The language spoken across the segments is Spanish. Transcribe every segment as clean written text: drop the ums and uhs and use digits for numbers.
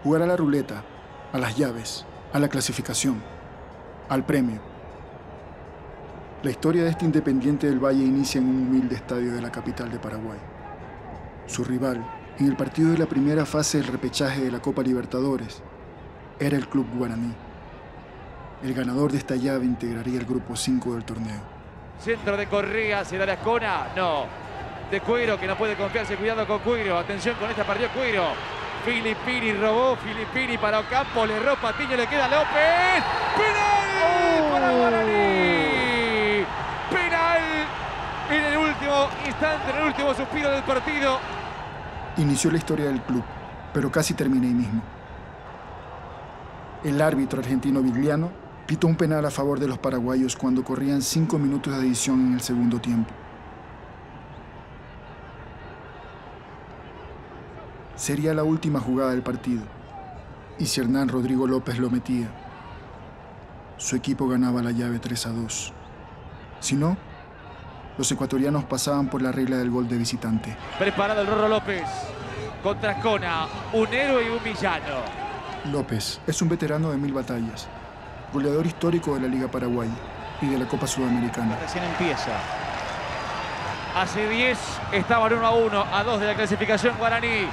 Jugar a la ruleta, a las llaves, a la clasificación, al premio. La historia de este Independiente del Valle inicia en un humilde estadio de la capital de Paraguay. Su rival, en el partido de la primera fase del repechaje de la Copa Libertadores, era el Club Guaraní. El ganador de esta llave integraría el grupo 5 del torneo. Centro de Correa, ¿será de Ascona? No. De Cuiro, que no puede confiarse, cuidado con Cuiro. Atención con esta, perdió Cuiro. Filippini robó, Filippini para Ocampo, le erró Patiño, le queda López. ¡Penal para Guaraní! ¡Penal! En el último instante, en el último suspiro del partido. Inició la historia del club, pero casi termina ahí mismo. El árbitro argentino Vigliano pitó un penal a favor de los paraguayos cuando corrían 5 minutos de adición en el segundo tiempo. Sería la última jugada del partido, y si Hernán Rodrigo López lo metía, su equipo ganaba la llave 3-2. Si no, los ecuatorianos pasaban por la regla del gol de visitante. Preparado el Rorro López contra Ascona, un héroe y un villano. López es un veterano de 1000 batallas, goleador histórico de la Liga Paraguaya y de la Copa Sudamericana. Recién empieza. Hace 10 estaban 1-1, a 2 de la clasificación Guaraní.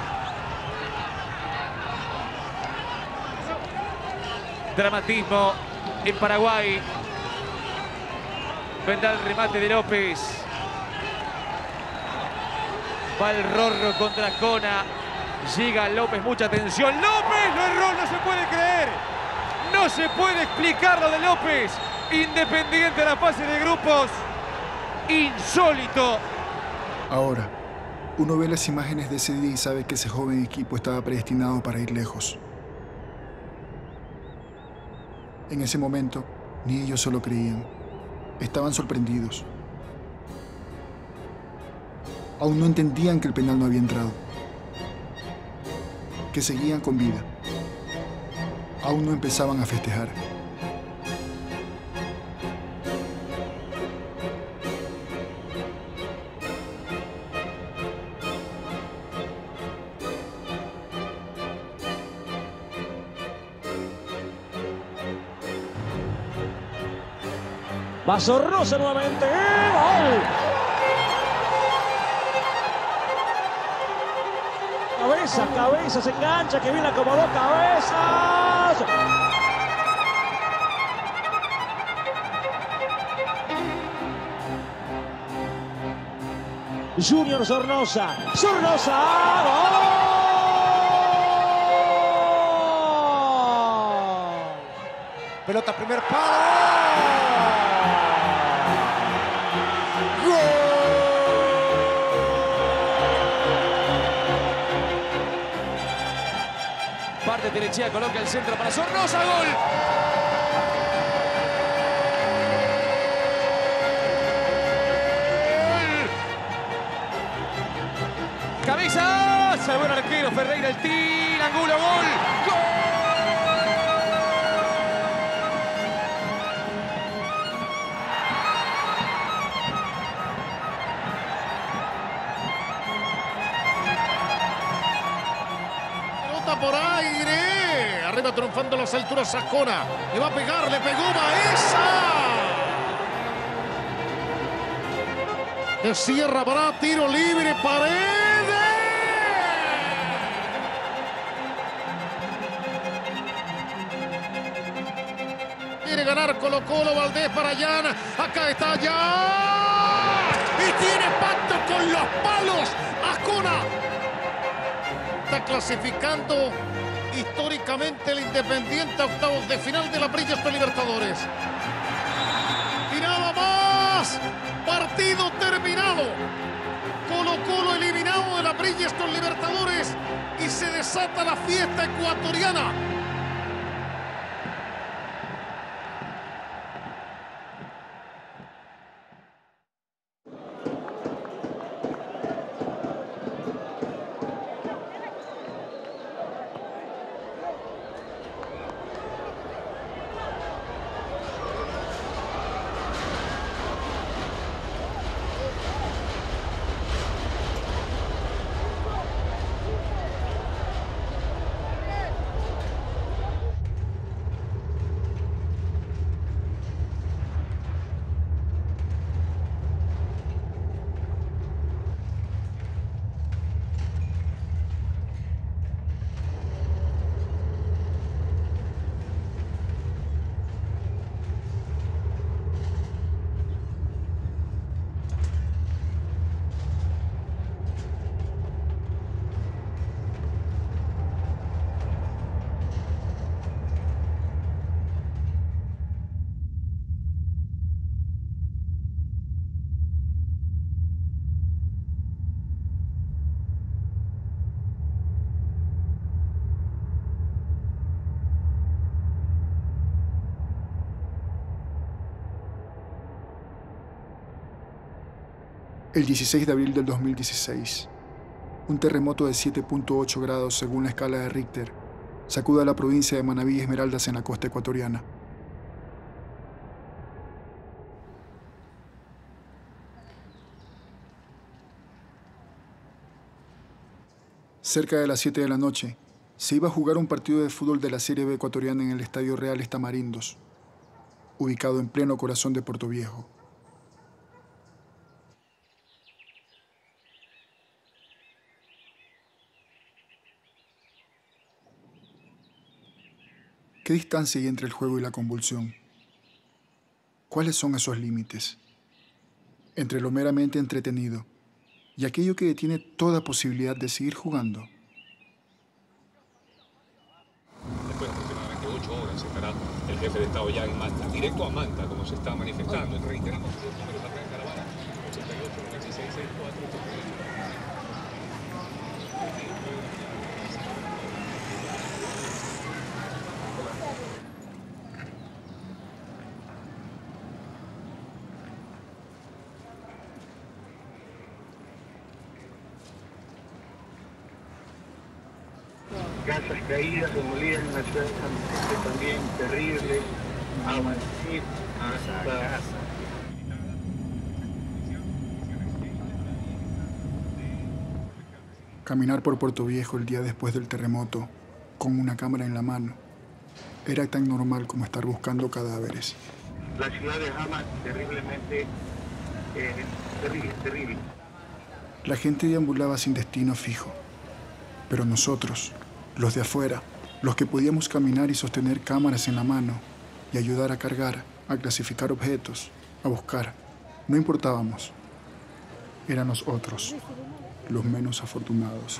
Dramatismo en Paraguay. Vendrá el remate de López. Va el Rorro contra Ascona. Llega López, mucha atención. ¡López! Lo erró, no se puede creer. No se puede explicar lo de López. Independiente de la fase de grupos. Insólito. Ahora, uno ve las imágenes de ese día y sabe que ese joven equipo estaba predestinado para ir lejos. En ese momento, ni ellos solo creían. Estaban sorprendidos. Aún no entendían que el penal no había entrado. Que seguían con vida. Aún no empezaban a festejar. Va Sornosa nuevamente. ¡Gol! Cabeza, se engancha, que bien acomodó Cabezas. Junior Sornosa. ¡Gol! Pelota, primer palo. Parte Terechea, coloca el centro para Sornosa, gol. Cabeza, salvó el arquero, Ferreira el tiro, Angulo, gol. Por aire, arriba triunfando a las alturas Ascona, le va a pegar, le pegó Baeza, de cierra para tiro libre, Paredes, quiere ganar Colo-Colo, Valdés para allá, acá está ya, y tiene pacto con los palos, Ascona. Está clasificando históricamente el Independiente a octavos de final de la Bridgestone Libertadores. Y nada más. Partido terminado. Colo-Colo eliminado de la Bridgestone Libertadores y se desata la fiesta ecuatoriana. El 16 de abril del 2016, un terremoto de 7.8 grados según la escala de Richter sacude a la provincia de Manabí y Esmeraldas en la costa ecuatoriana. Cerca de las 7 de la noche, se iba a jugar un partido de fútbol de la Serie B ecuatoriana en el Estadio Reales Tamarindos, ubicado en pleno corazón de Puerto Viejo. ¿Qué distancia hay entre el juego y la convulsión? ¿Cuáles son esos límites? Entre lo meramente entretenido y aquello que detiene toda posibilidad de seguir jugando. Después de aproximadamente 8 horas estará el jefe de Estado ya en Manta, directo a Manta, como se está manifestando. Reiteramos los números acá en Caravana: 88, 96, 64, 88. Casas caídas, demolidas en la ciudad de San Vicente también, terrible, avanzar hasta... Caminar por Puerto Viejo el día después del terremoto, con una cámara en la mano, era tan normal como estar buscando cadáveres. La ciudad de Jama, terriblemente, terrible. La gente deambulaba sin destino fijo, pero nosotros, los de afuera, los que podíamos caminar y sostener cámaras en la mano y ayudar a cargar, a clasificar objetos, a buscar, no importábamos. Éramos otros, los menos afortunados.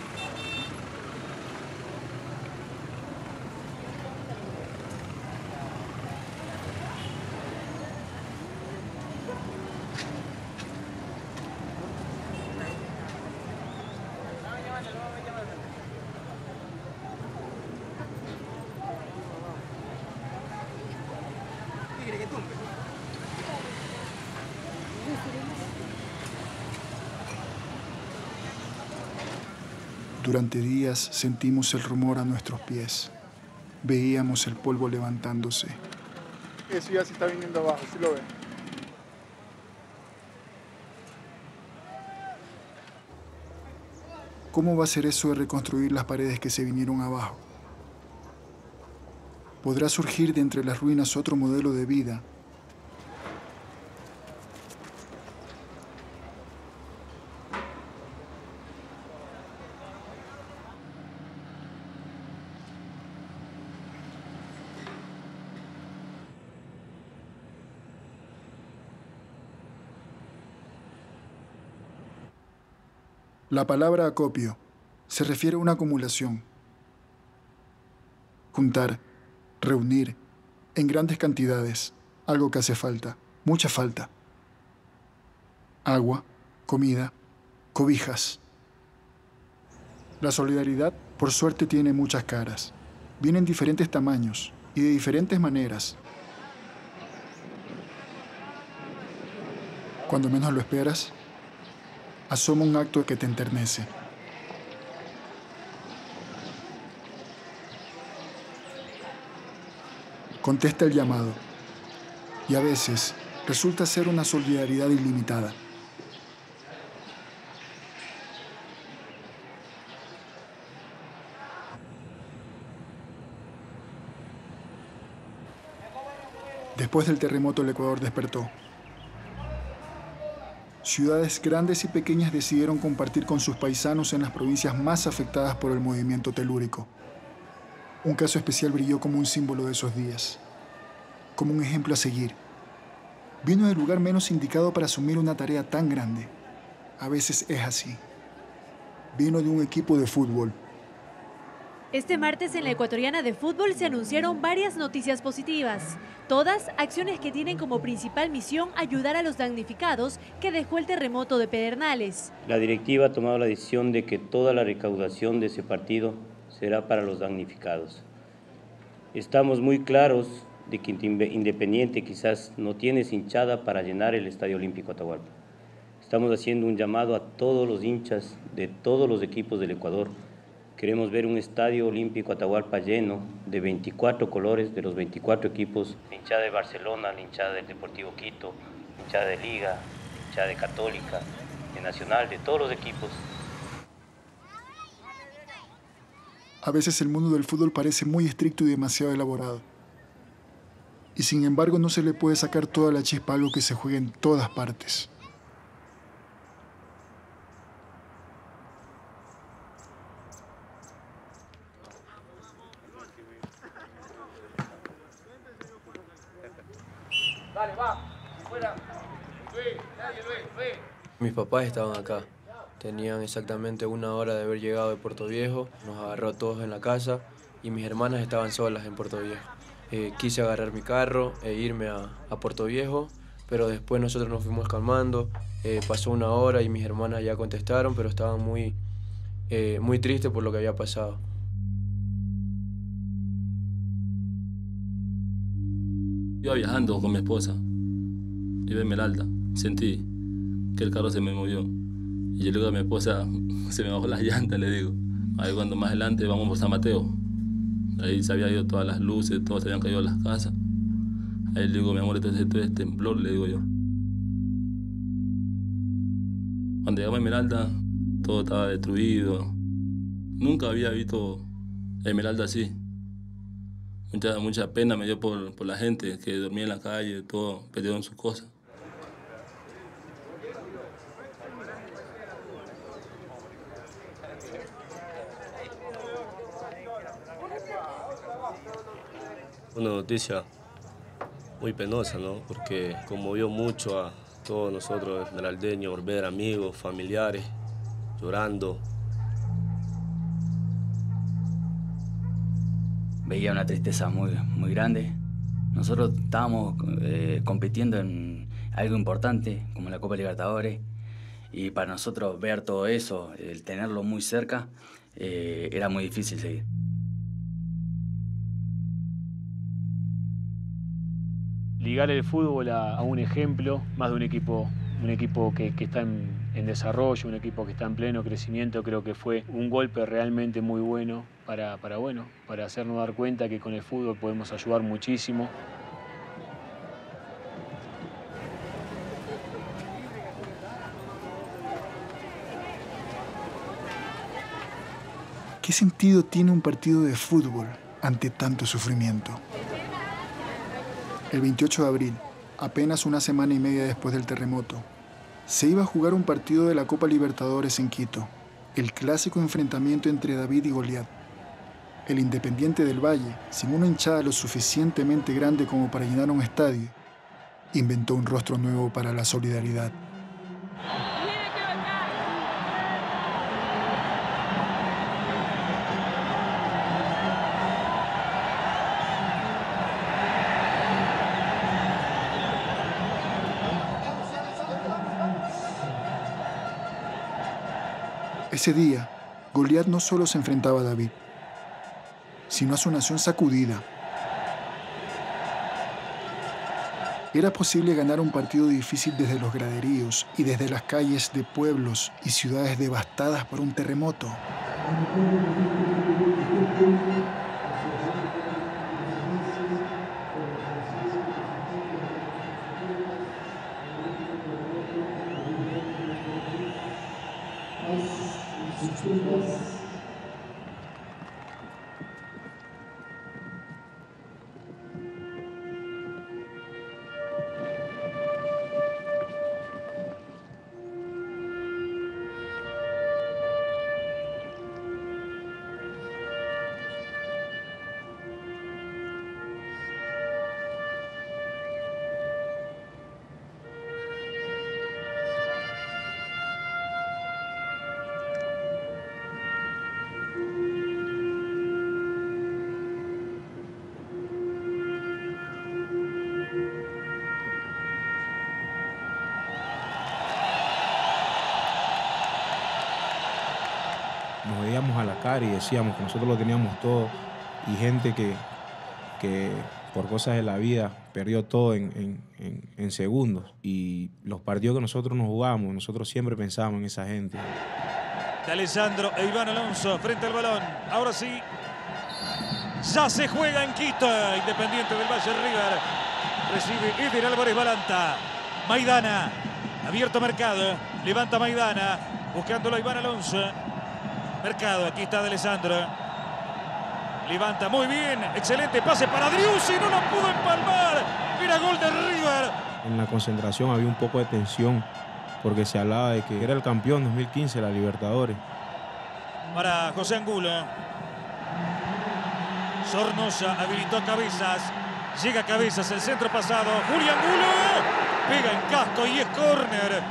Durante días sentimos el rumor a nuestros pies. Veíamos el polvo levantándose. Eso ya se está viniendo abajo, ¿sí lo ven? ¿Cómo va a ser eso de reconstruir las paredes que se vinieron abajo? ¿Podrá surgir de entre las ruinas otro modelo de vida? La palabra acopio se refiere a una acumulación. Juntar, reunir, en grandes cantidades, algo que hace falta, mucha falta. Agua, comida, cobijas. La solidaridad, por suerte, tiene muchas caras. Viene en diferentes tamaños y de diferentes maneras. Cuando menos lo esperas, asoma un acto que te enternece. Contesta el llamado. Y a veces resulta ser una solidaridad ilimitada. Después del terremoto, el Ecuador despertó. Ciudades grandes y pequeñas decidieron compartir con sus paisanos en las provincias más afectadas por el movimiento telúrico. Un caso especial brilló como un símbolo de esos días, como un ejemplo a seguir. Vino del lugar menos indicado para asumir una tarea tan grande. A veces es así. Vino de un equipo de fútbol. Este martes en la Ecuatoriana de Fútbol se anunciaron varias noticias positivas. Todas acciones que tienen como principal misión ayudar a los damnificados que dejó el terremoto de Pedernales. La directiva ha tomado la decisión de que toda la recaudación de ese partido será para los damnificados. Estamos muy claros de que Independiente quizás no tiene hinchada para llenar el Estadio Olímpico Atahualpa. Estamos haciendo un llamado a todos los hinchas de todos los equipos del Ecuador. Queremos ver un estadio olímpico Atahualpa lleno de 24 colores de los 24 equipos. La hinchada de Barcelona, la hinchada del Deportivo Quito, la hinchada de Liga, la hinchada de Católica, de Nacional, de todos los equipos. A veces el mundo del fútbol parece muy estricto y demasiado elaborado. Y sin embargo no se le puede sacar toda la chispa a algo que se juega en todas partes. Dale, va, fuera. Luis, nadie, Luis. Mis papás estaban acá. Tenían exactamente 1 hora de haber llegado de Puerto Viejo. Nos agarró a todos en la casa y mis hermanas estaban solas en Puerto Viejo. Quise agarrar mi carro e irme a Puerto Viejo, pero después nosotros nos fuimos calmando. Pasó 1 hora y mis hermanas ya contestaron, pero estaban muy tristes por lo que había pasado. Iba viajando con mi esposa, iba en Esmeralda, sentí que el carro se me movió. Y yo le digo a mi esposa, se me bajó las llantas, le digo. Ahí cuando más adelante vamos por San Mateo. Ahí se habían ido todas las luces, todos se habían caído las casas. Ahí le digo, mi amor, esto es temblor, le digo yo. Cuando llegamos a Esmeralda, todo estaba destruido. Nunca había visto Esmeralda así. Mucha pena me dio por la gente que dormía en la calle, todo perdido en sus cosas. Una noticia muy penosa, ¿no? Porque conmovió mucho a todos nosotros esmeraldeños, ver amigos, familiares, llorando. Veía una tristeza muy grande. Nosotros estábamos compitiendo en algo importante, como la Copa Libertadores, y para nosotros ver todo eso, el tenerlo muy cerca, era muy difícil seguir. Ligar el fútbol a un ejemplo, más de un equipo que está en desarrollo, un equipo que está en pleno crecimiento, creo que fue un golpe realmente muy bueno para hacernos dar cuenta que con el fútbol podemos ayudar muchísimo. ¿Qué sentido tiene un partido de fútbol ante tanto sufrimiento? El 28 de abril, apenas 1 semana y media después del terremoto, se iba a jugar un partido de la Copa Libertadores en Quito, el clásico enfrentamiento entre David y Goliat. El Independiente del Valle, sin una hinchada lo suficientemente grande como para llenar un estadio, inventó un rostro nuevo para la solidaridad. Ese día, Goliat no solo se enfrentaba a David, sino a su nación sacudida. Era posible ganar un partido difícil desde los graderíos y desde las calles de pueblos y ciudades devastadas por un terremoto. Nos veíamos a la cara y decíamos que nosotros lo teníamos todo, y gente que por cosas de la vida perdió todo en en segundos. Y los partidos que nosotros nos jugamos, nosotros siempre pensamos en esa gente. De Alessandro e Iván Alonso frente al balón. Ahora sí, ya se juega en Quito. Independiente del Valle River. Recibe Eder Álvarez Balanta. Maidana, abierto Mercado. Levanta Maidana, buscándolo a Iván Alonso. Mercado, aquí está de Alessandro. Levanta muy bien, excelente pase para Driussi, no lo pudo empalmar. Mira, gol de River. En la concentración había un poco de tensión porque se hablaba de que era el campeón 2015 de la Libertadores. Para José Angulo. Sornosa habilitó a Cabezas. Llega Cabezas, el centro pasado. Julián Angulo pega en casco y es córner.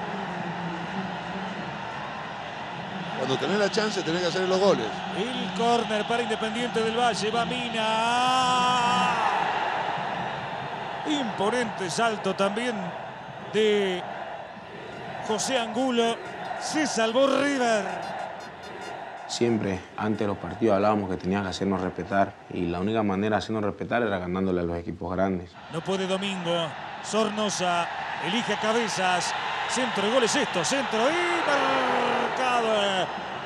Cuando tenés la chance tenés que hacer los goles. El córner para Independiente del Valle. Va Mina. Imponente salto también de José Angulo. Se salvó River. Siempre antes de los partidos hablábamos que tenían que hacernos respetar y la única manera de hacernos respetar era ganándole a los equipos grandes. No puede Domingo. Sornosa elige a Cabezas. Centro de gol es esto. Centro y marcado.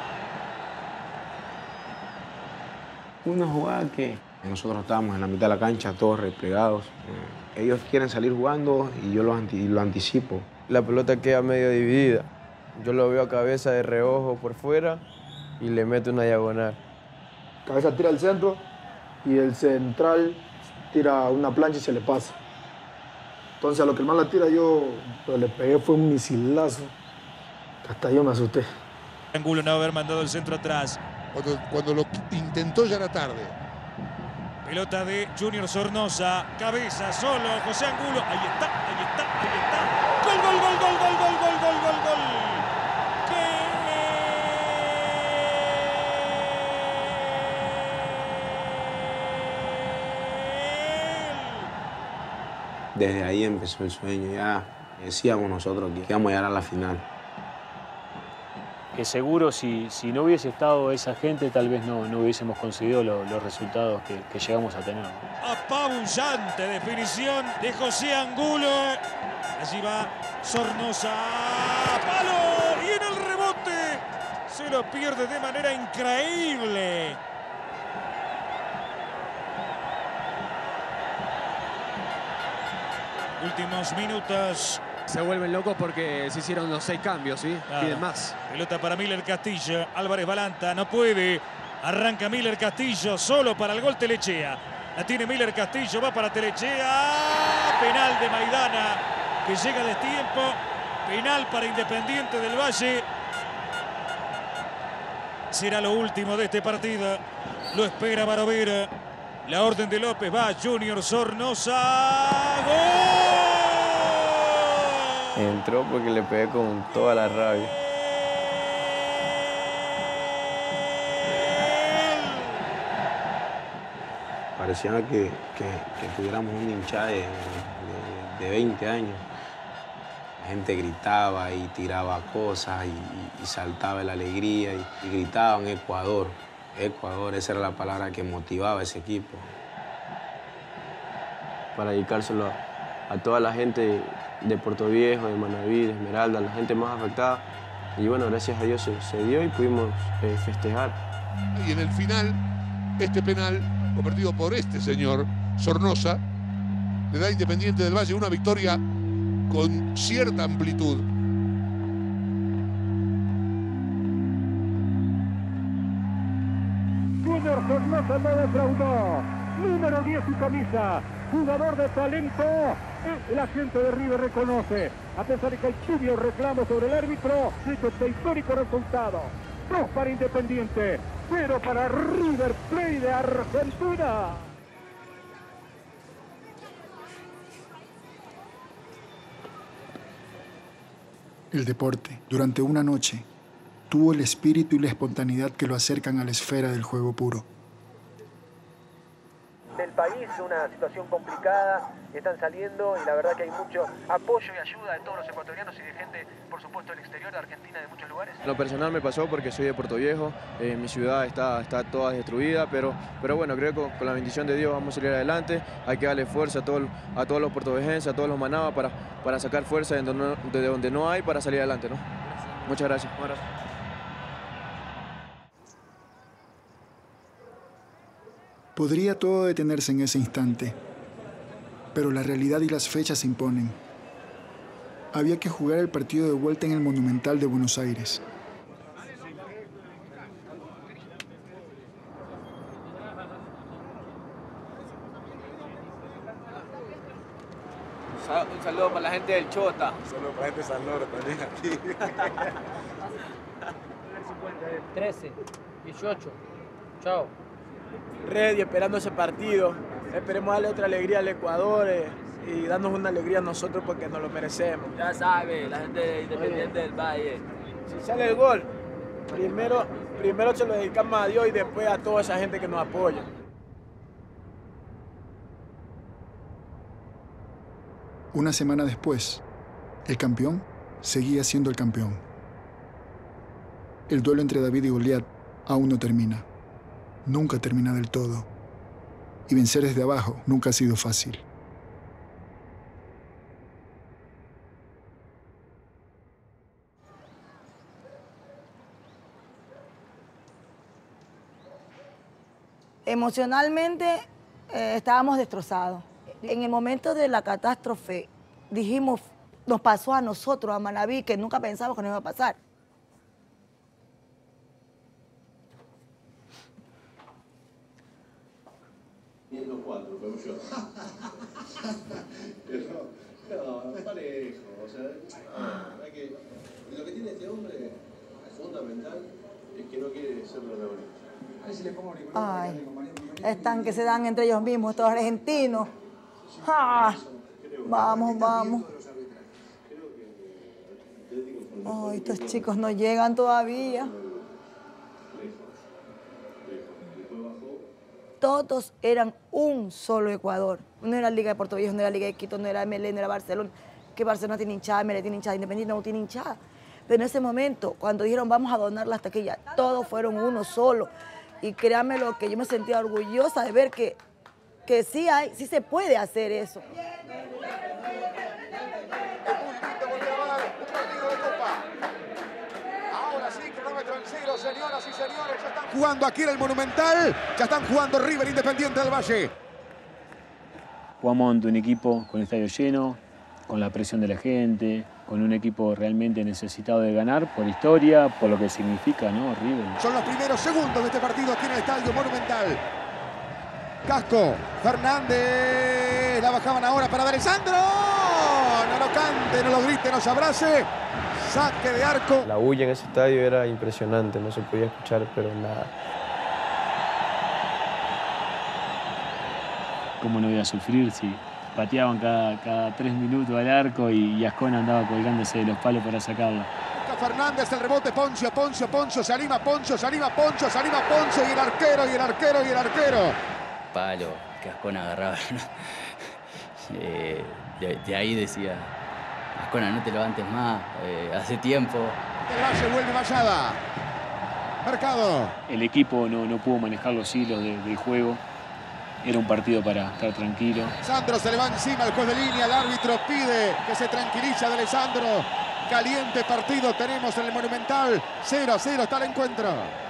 Una jugada que nosotros estábamos en la mitad de la cancha todos replegados. Ellos quieren salir jugando y yo lo anticipo. La pelota queda medio dividida. Yo lo veo a Cabeza de reojo por fuera y le meto una diagonal. Cabeza tira al centro y el central tira una plancha y se le pasa. Entonces a lo que el man la tira yo le pegué fue un misilazo. Hasta yo me asusté. Angulo no haber mandado el centro atrás. Cuando lo intentó ya era tarde. Pelota de Junior Sornosa. Cabeza solo. José Angulo. Ahí está, ahí está, ahí está. Gol, gol, gol, gol, gol, gol, gol, gol, gol, gol. Desde ahí empezó el sueño. Ya decíamos nosotros que íbamos a llegar a la final. Que seguro si no hubiese estado esa gente, tal vez no hubiésemos conseguido los resultados que llegamos a tener. Apabullante definición de José Angulo. Allí va Sornosa. ¡Palo! Y en el rebote se lo pierde de manera increíble. Últimos minutos. Se vuelven locos porque se hicieron los 6 cambios, ¿sí? Piden más. Pelota para Miller Castillo. Álvarez Balanta no puede. Arranca Miller Castillo solo para el gol Telechea. La tiene Miller Castillo, va para Telechea. Penal de Maidana que llega a destiempo. Penal para Independiente del Valle. Será lo último de este partido. Lo espera Barovero. La orden de López va Junior Sornosa. ¡Gol! Entró porque le pegué con toda la rabia. Parecía que tuviéramos una hinchada de 20 años. La gente gritaba y tiraba cosas y saltaba la alegría y gritaban Ecuador. Ecuador, esa era la palabra que motivaba a ese equipo. Para dedicárselo a toda la gente de Puerto Viejo, de Manaví, de Esmeralda, la gente más afectada. Y bueno, gracias a Dios se dio y pudimos festejar. Y en el final, este penal, convertido por este señor Sornosa, le da a Independiente del Valle una victoria con cierta amplitud. Junior Sornosa no defraudó. Número 10 su camisa. Jugador de talento. El agente de River reconoce. A pesar de que hay tibios reclamos sobre el árbitro, este histórico resultado. 2 para Independiente, 0 para River Plate de Argentina. El deporte, durante una noche, tuvo el espíritu y la espontaneidad que lo acercan a la esfera del juego puro. Del país es una situación complicada, están saliendo y la verdad que hay mucho apoyo y ayuda de todos los ecuatorianos y de gente, por supuesto, del exterior de Argentina, de muchos lugares. Lo personal me pasó porque soy de Puerto Viejo, mi ciudad está toda destruida, pero bueno, creo que con la bendición de Dios vamos a salir adelante. Hay que darle fuerza a todos los puertovejenses, a todos los manabas para sacar fuerza de donde no hay para salir adelante, ¿no? Muchas gracias. Un abrazo. Podría todo detenerse en ese instante, pero la realidad y las fechas se imponen. Había que jugar el partido de vuelta en el Monumental de Buenos Aires. Un saludo para la gente del Chota. Un saludo para la gente de San Loro también aquí. 13, 18. Chao. Ready, esperando ese partido. Esperemos darle otra alegría al Ecuador y darnos una alegría a nosotros porque nos lo merecemos. Ya sabe, la gente independiente del Valle. Si sale el gol, primero se lo dedicamos a Dios y después a toda esa gente que nos apoya. Una semana después, el campeón seguía siendo el campeón. El duelo entre David y Goliat aún no termina. Nunca termina del todo. Y vencer desde abajo nunca ha sido fácil. Emocionalmente estábamos destrozados. En el momento de la catástrofe dijimos, nos pasó a nosotros, a Manaví, que nunca pensamos que nos iba a pasar. Los cuatro, como yo. Pero, no, parejo. O sea, que lo que tiene este hombre es fundamental es que no quiere ser protagonista. Ay, están que se dan entre ellos mismos, estos argentinos. Ah, vamos, vamos. Ay, estos chicos no llegan todavía. Todos eran un solo Ecuador. No era Liga de Puerto Viejo, no era Liga de Quito, no era MLE, no era Barcelona. Que Barcelona tiene hinchada, MLE tiene hinchada, Independiente no tiene hinchada. Pero en ese momento, cuando dijeron vamos a donar las taquillas, todos fueron uno solo. Y créanme lo que yo me sentía orgullosa de ver que sí se puede hacer eso. Ahora sí, cronómetro en cero, señoras y señores, ya están jugando aquí en el Monumental, ya están jugando River Independiente del Valle. Jugamos ante un equipo con el estadio lleno, con la presión de la gente, con un equipo realmente necesitado de ganar por historia, por lo que significa, ¿no? River. Son los primeros segundos de este partido aquí en el estadio Monumental. Casco, Fernández, la bajaban ahora para D'Alessandro. No lo cante, no lo grite, no se abrace. Saque de arco. La bulla en ese estadio era impresionante, no se podía escuchar, pero nada. ¿Cómo no voy a sufrir si pateaban cada 3 minutos al arco y Ascona andaba colgándose de los palos para sacarla? Fernández, el rebote, Poncio, se anima Poncio, y el arquero. Palo que Ascona agarraba. De ahí decía, Ascona, no te levantes más, hace tiempo. El Valle vuelve Vallada. Mercado. El equipo no pudo manejar los hilos del juego. Era un partido para estar tranquilo. Sandro se le va encima, el juez de línea, el árbitro pide que se tranquilice de Alessandro. Caliente partido tenemos en el Monumental. 0-0 está el encuentro.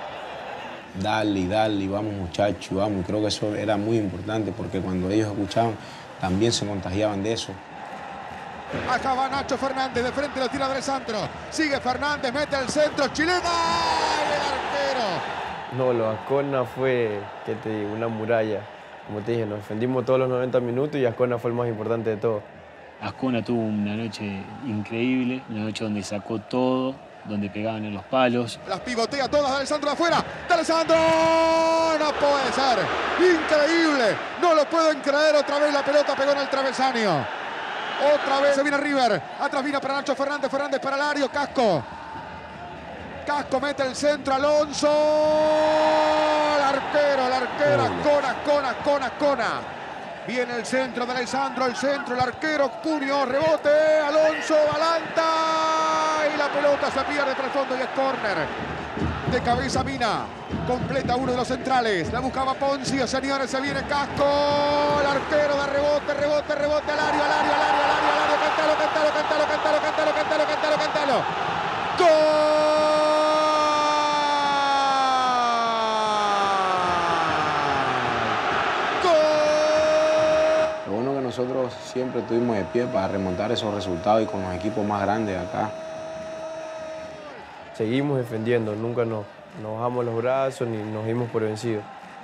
Dale, vamos muchachos, vamos. Creo que eso era muy importante porque cuando ellos escuchaban también se contagiaban de eso. Acá va Nacho Fernández, de frente lo tira Alessandro. Sigue Fernández, mete el centro, chilena y el arquero. No, lo de Ascona fue, ¿qué te digo? Una muralla. Como te dije, nos defendimos todos los 90 minutos y Ascona fue el más importante de todo. Ascona tuvo una noche increíble, una noche donde sacó todo, donde pegaban en los palos. Las pivotea todas de Alessandro de afuera. ¡De Alessandro! ¡No puede ser! ¡Increíble! No lo pueden creer. Otra vez la pelota pegó en el travesaño. Otra vez se viene River. Atrás viene para Nacho Fernández. Fernández para Lario. Casco. Casco mete el centro. Alonso. El arquero. Ascona. Viene el centro de Alessandro, el centro, el arquero, puño, rebote, Alonso, Balanta. Y la pelota se pierde tras fondo y es córner. De cabeza Mina, completa uno de los centrales. La buscaba Ponzi, señores, se viene Casco. El arquero da rebote, al área. Cántalo. ¡Gol! Nosotros siempre estuvimos de pie para remontar esos resultados y con los equipos más grandes acá. Seguimos defendiendo, nunca nos bajamos los brazos ni nos dimos por vencidos.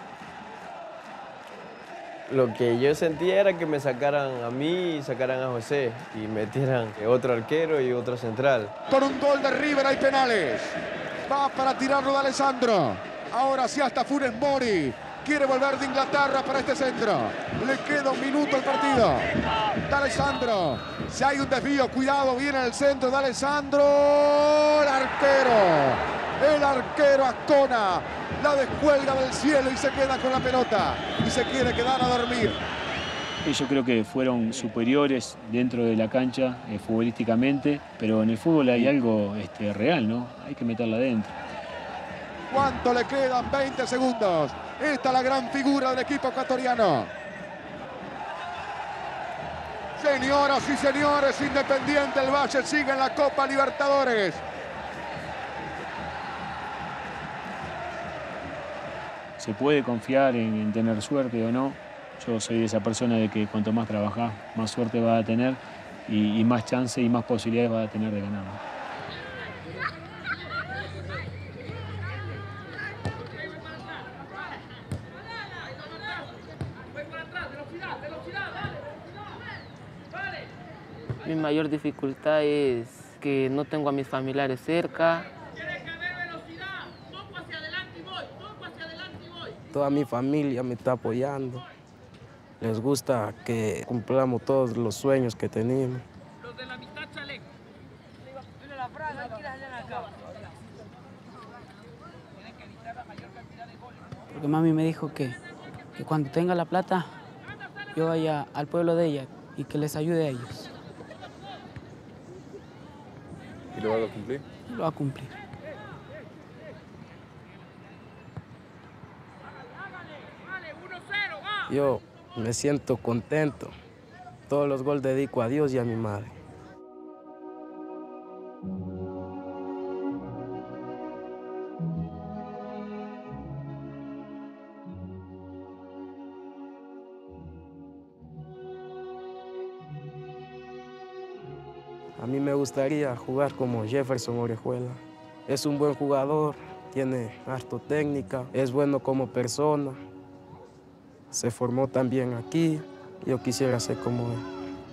Lo que yo sentía era que me sacaran a mí y sacaran a José y metieran otro arquero y otro central. Con un gol de River hay penales. Va para tirarlo de Alessandro. Ahora sí hasta Funes Mori. Quiere volver de Inglaterra para este centro. Le queda un minuto al partido. De Alessandro. Si hay un desvío, cuidado, viene el centro de Alessandro. El arquero Ascona. La descuelga del cielo y se queda con la pelota. Y se quiere quedar a dormir. Yo creo que fueron superiores dentro de la cancha futbolísticamente, pero en el fútbol hay algo real, ¿no? Hay que meterla adentro. ¿Cuánto le quedan? 20 segundos. Esta es la gran figura del equipo ecuatoriano. Señoras y señores, Independiente del Valle sigue en la Copa Libertadores. ¿Se puede confiar en tener suerte o no? Yo soy de esa persona de que cuanto más trabajás, más suerte vas a tener y más chance y más posibilidades vas a tener de ganar, ¿no? Mi mayor dificultad es que no tengo a mis familiares cerca. Toda mi familia me está apoyando. Les gusta que cumplamos todos los sueños que tenemos. Porque mami me dijo que cuando tenga la plata, yo vaya al pueblo de ella y que les ayude a ellos. ¿Y lo va a cumplir? Lo va a cumplir. Yo me siento contento. Todos los goles dedico a Dios y a mi madre. A mí me gustaría jugar como Jefferson Orejuela. Es un buen jugador, tiene harto técnica, es bueno como persona. Se formó también aquí, yo quisiera ser como él.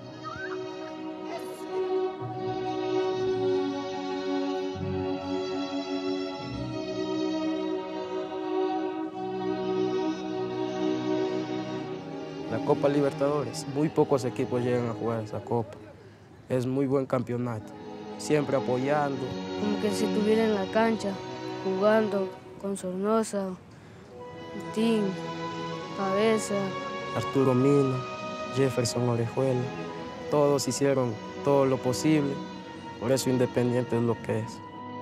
La Copa Libertadores, muy pocos equipos llegan a jugar esa Copa. Es muy buen campeonato, siempre apoyando. Como que si estuviera en la cancha, jugando con Sornosa, Tim, Cabeza, Arturo Mina, Jefferson Orejuela, todos hicieron todo lo posible, por eso Independiente es lo que es.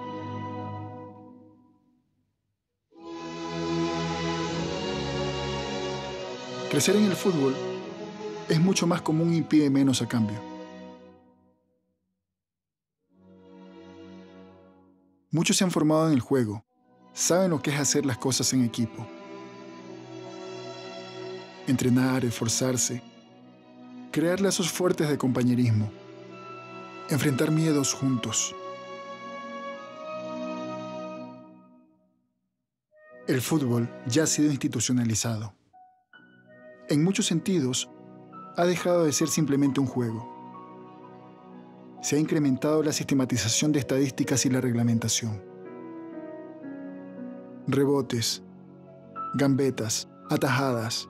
Crecer en el fútbol es mucho más común y pide menos a cambio. Muchos se han formado en el juego, saben lo que es hacer las cosas en equipo. Entrenar, esforzarse, crear lazos fuertes de compañerismo, enfrentar miedos juntos. El fútbol ya ha sido institucionalizado. En muchos sentidos, ha dejado de ser simplemente un juego. Se ha incrementado la sistematización de estadísticas y la reglamentación. Rebotes, gambetas, atajadas.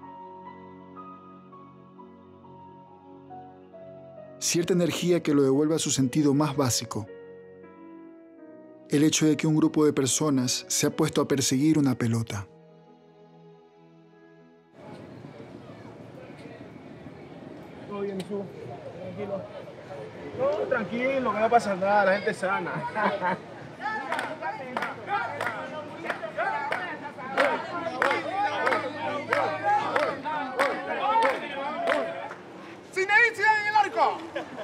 Cierta energía que lo devuelve a su sentido más básico. El hecho de que un grupo de personas se ha puesto a perseguir una pelota. Tranquilo. No, tranquilo, que no pasa nada, la gente es sana. ¡Zinedine Zidane en el arco!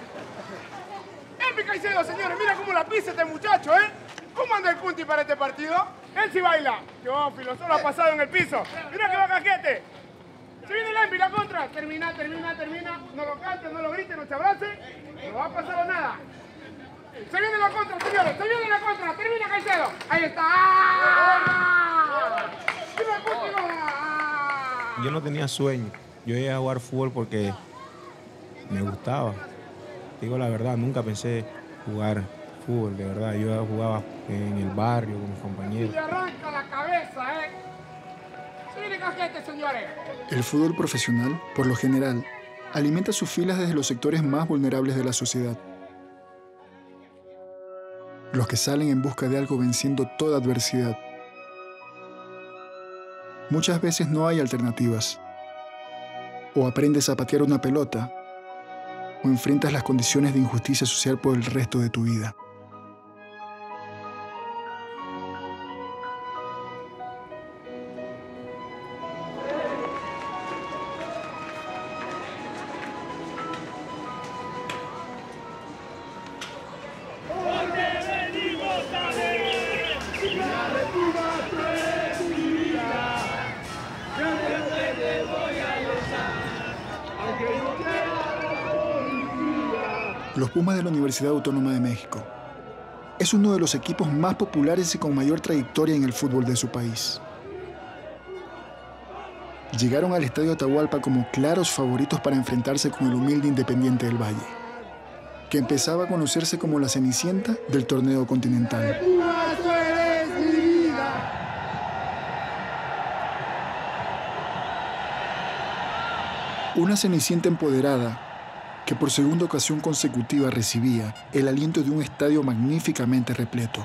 Envi Caicedo, señores, mira cómo la pisa este muchacho, ¿eh? ¿Cómo anda el Kunti para este partido? Él sí baila. Teófilo, solo ha pasado en el piso. Mira que va Caquete. Se viene el Envi, la contra. Termina. No lo cantes, no lo grites, no te abrace. No va a pasar nada. Se viene la contra, señores. Se viene la contra. Termina Caicedo. Ahí está. ¡Viva el Kunti! Yo no tenía sueño. Yo iba a jugar fútbol porque me gustaba. Digo la verdad, nunca pensé jugar fútbol, de verdad. Yo jugaba en el barrio con mis compañeros. Y arranca la cabeza, ¿eh? Se viene Caquete, señores. El fútbol profesional, por lo general, alimenta sus filas desde los sectores más vulnerables de la sociedad. Los que salen en busca de algo venciendo toda adversidad. Muchas veces no hay alternativas. O aprendes a patear una pelota, o enfrentas las condiciones de injusticia social por el resto de tu vida. Los Pumas de la Universidad Autónoma de México es uno de los equipos más populares y con mayor trayectoria en el fútbol de su país. Llegaron al Estadio Atahualpa como claros favoritos para enfrentarse con el humilde Independiente del Valle, que empezaba a conocerse como la Cenicienta del torneo continental. Una Cenicienta empoderada que por segunda ocasión consecutiva recibía el aliento de un estadio magníficamente repleto.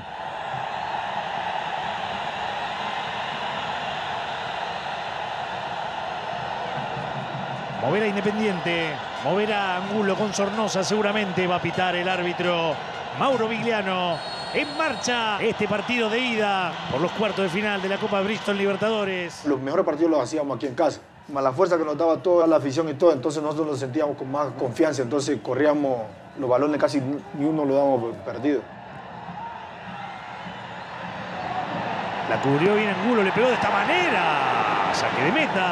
Moverá Independiente, moverá Angulo con Sornosa, seguramente va a pitar el árbitro Mauro Vigliano. En marcha este partido de ida por los cuartos de final de la Copa Bristol Libertadores. Los mejores partidos los hacíamos aquí en casa. Más la fuerza que nos daba toda la afición y todo, entonces nosotros nos sentíamos con más confianza, entonces corríamos los balones, casi ni uno lo dábamos perdido. La cubrió bien Angulo, le pegó de esta manera. Saque de meta.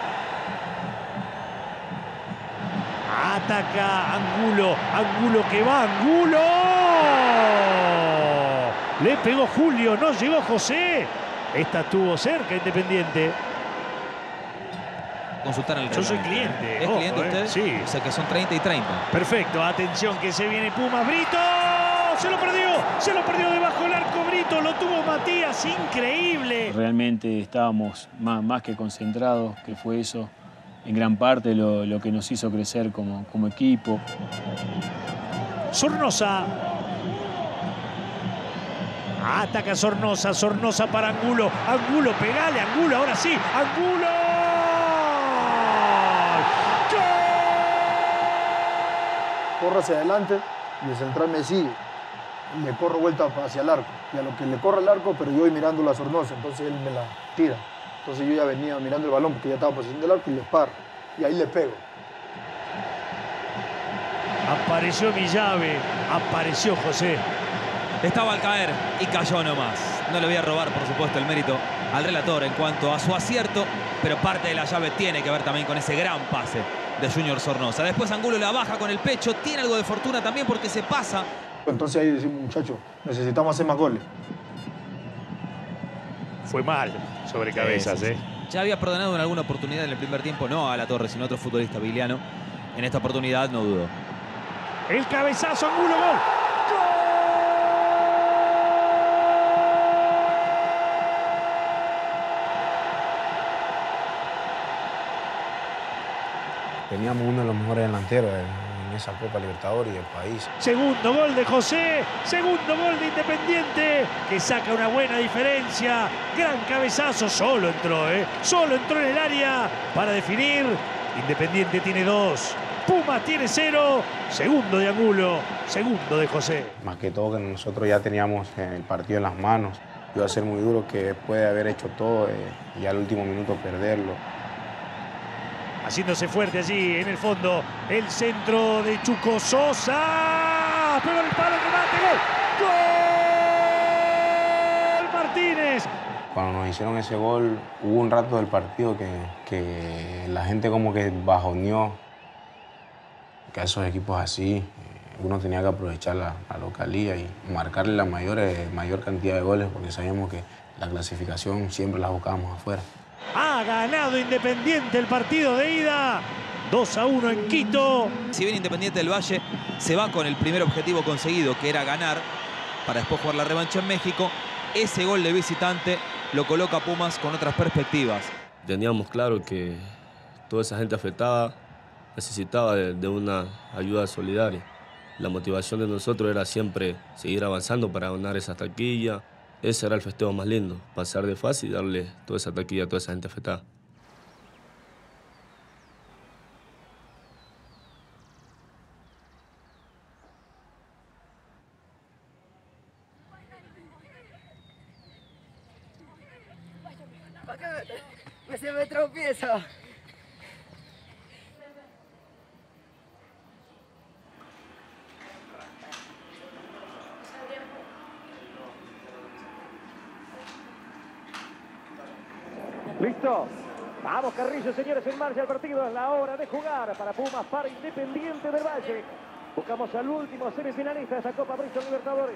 Ataca Angulo, Angulo que va, Angulo. Le pegó Julio, no llegó José. Esta estuvo cerca Independiente. Consultar el Yo soy cliente. ¿Es cliente usted? Sí. O sea que son 30 y 30. Perfecto, atención que se viene Pumas. Brito, se lo perdió debajo del arco Brito, lo tuvo Matías, increíble. Realmente estábamos más que concentrados, que fue eso en gran parte lo que nos hizo crecer como equipo. Sornosa. Ataca Sornosa, Sornosa para Angulo. Angulo, pegale, Angulo, ahora sí, Angulo. Corro hacia adelante y el central me sigue. Le corro vuelta hacia el arco. Y a lo que le corro al arco, pero yo voy mirando la Sornosa, entonces él me la tira. Entonces yo ya venía mirando el balón porque ya estaba posición del arco y le paro. Y ahí le pego. Apareció mi llave, apareció José. Estaba al caer y cayó nomás. No le voy a robar, por supuesto, el mérito al relator en cuanto a su acierto, pero parte de la llave tiene que ver también con ese gran pase de Junior Sornosa. Después Angulo la baja con el pecho, tiene algo de fortuna también porque se pasa. Entonces ahí decimos, muchachos, necesitamos hacer más goles. Fue mal sobre cabezas, sí. Ya había perdonado en alguna oportunidad en el primer tiempo, no a La Torre, sino a otro futbolista, Vigliano. En esta oportunidad no dudó. El cabezazo, Angulo, gol. Teníamos uno de los mejores delanteros en esa Copa Libertadores y del país. Segundo gol de José, segundo gol de Independiente, que saca una buena diferencia. Gran cabezazo, solo entró en el área para definir. Independiente tiene dos. Pumas tiene 0, segundo de Angulo, segundo de José. Más que todo que nosotros ya teníamos el partido en las manos. Iba a ser muy duro que después de haber hecho todo, ya al último minuto perderlo. Haciéndose fuerte allí en el fondo, el centro de Chuco Sosa. Pegó el palo, remate, gol. ¡Gol! Martínez. Cuando nos hicieron ese gol, hubo un rato del partido que la gente como que bajoneó. Que a esos equipos así, uno tenía que aprovechar la localía y marcarle la mayor cantidad de goles, porque sabíamos que la clasificación siempre la buscábamos afuera. Ha ganado Independiente el partido de ida. 2-1 en Quito. Si bien Independiente del Valle se va con el primer objetivo conseguido, que era ganar, para después jugar la revancha en México, ese gol de visitante lo coloca a Pumas con otras perspectivas. Teníamos claro que toda esa gente afectada necesitaba de una ayuda solidaria. La motivación de nosotros era siempre seguir avanzando para ganar esa taquilla. Ese era el festejo más lindo, pasar de fase y darle toda esa taquilla a toda esa gente afectada. Se me tropieza. ¿Listo? Vamos, Carrillo, señores, en marcha el partido. Es la hora de jugar para Pumas, para Independiente del Valle. Buscamos al último semifinalista de esta Copa Bristol Libertadores.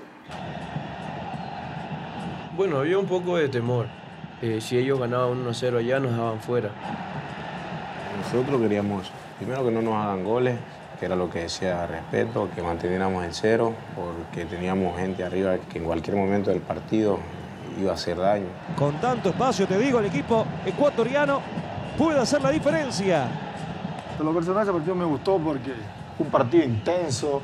Bueno, había un poco de temor. Si ellos ganaban 1-0 allá, nos dejaban fuera. Nosotros queríamos, primero, que no nos hagan goles, que era lo que decía respeto, que manteniéramos el 0, porque teníamos gente arriba que en cualquier momento del partido iba a hacer daño. Con tanto espacio, te digo, el equipo ecuatoriano puede hacer la diferencia. Por lo personal, ese partido me gustó porque fue un partido intenso.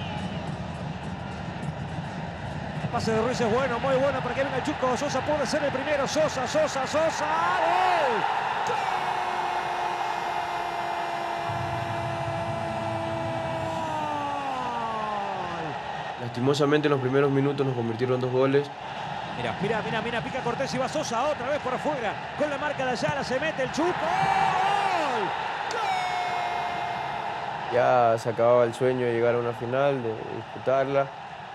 El pase de Ruiz es bueno, muy bueno para que venga Chuco Sosa. Puede ser el primero. Sosa. ¡Gol! Lastimosamente en los primeros minutos nos convirtieron 2 goles. Mira, pica Cortés y va Sosa otra vez por afuera. Con la marca de Ayala se mete el Chuco. ¡Gol! Ya se acababa el sueño de llegar a una final, de disputarla.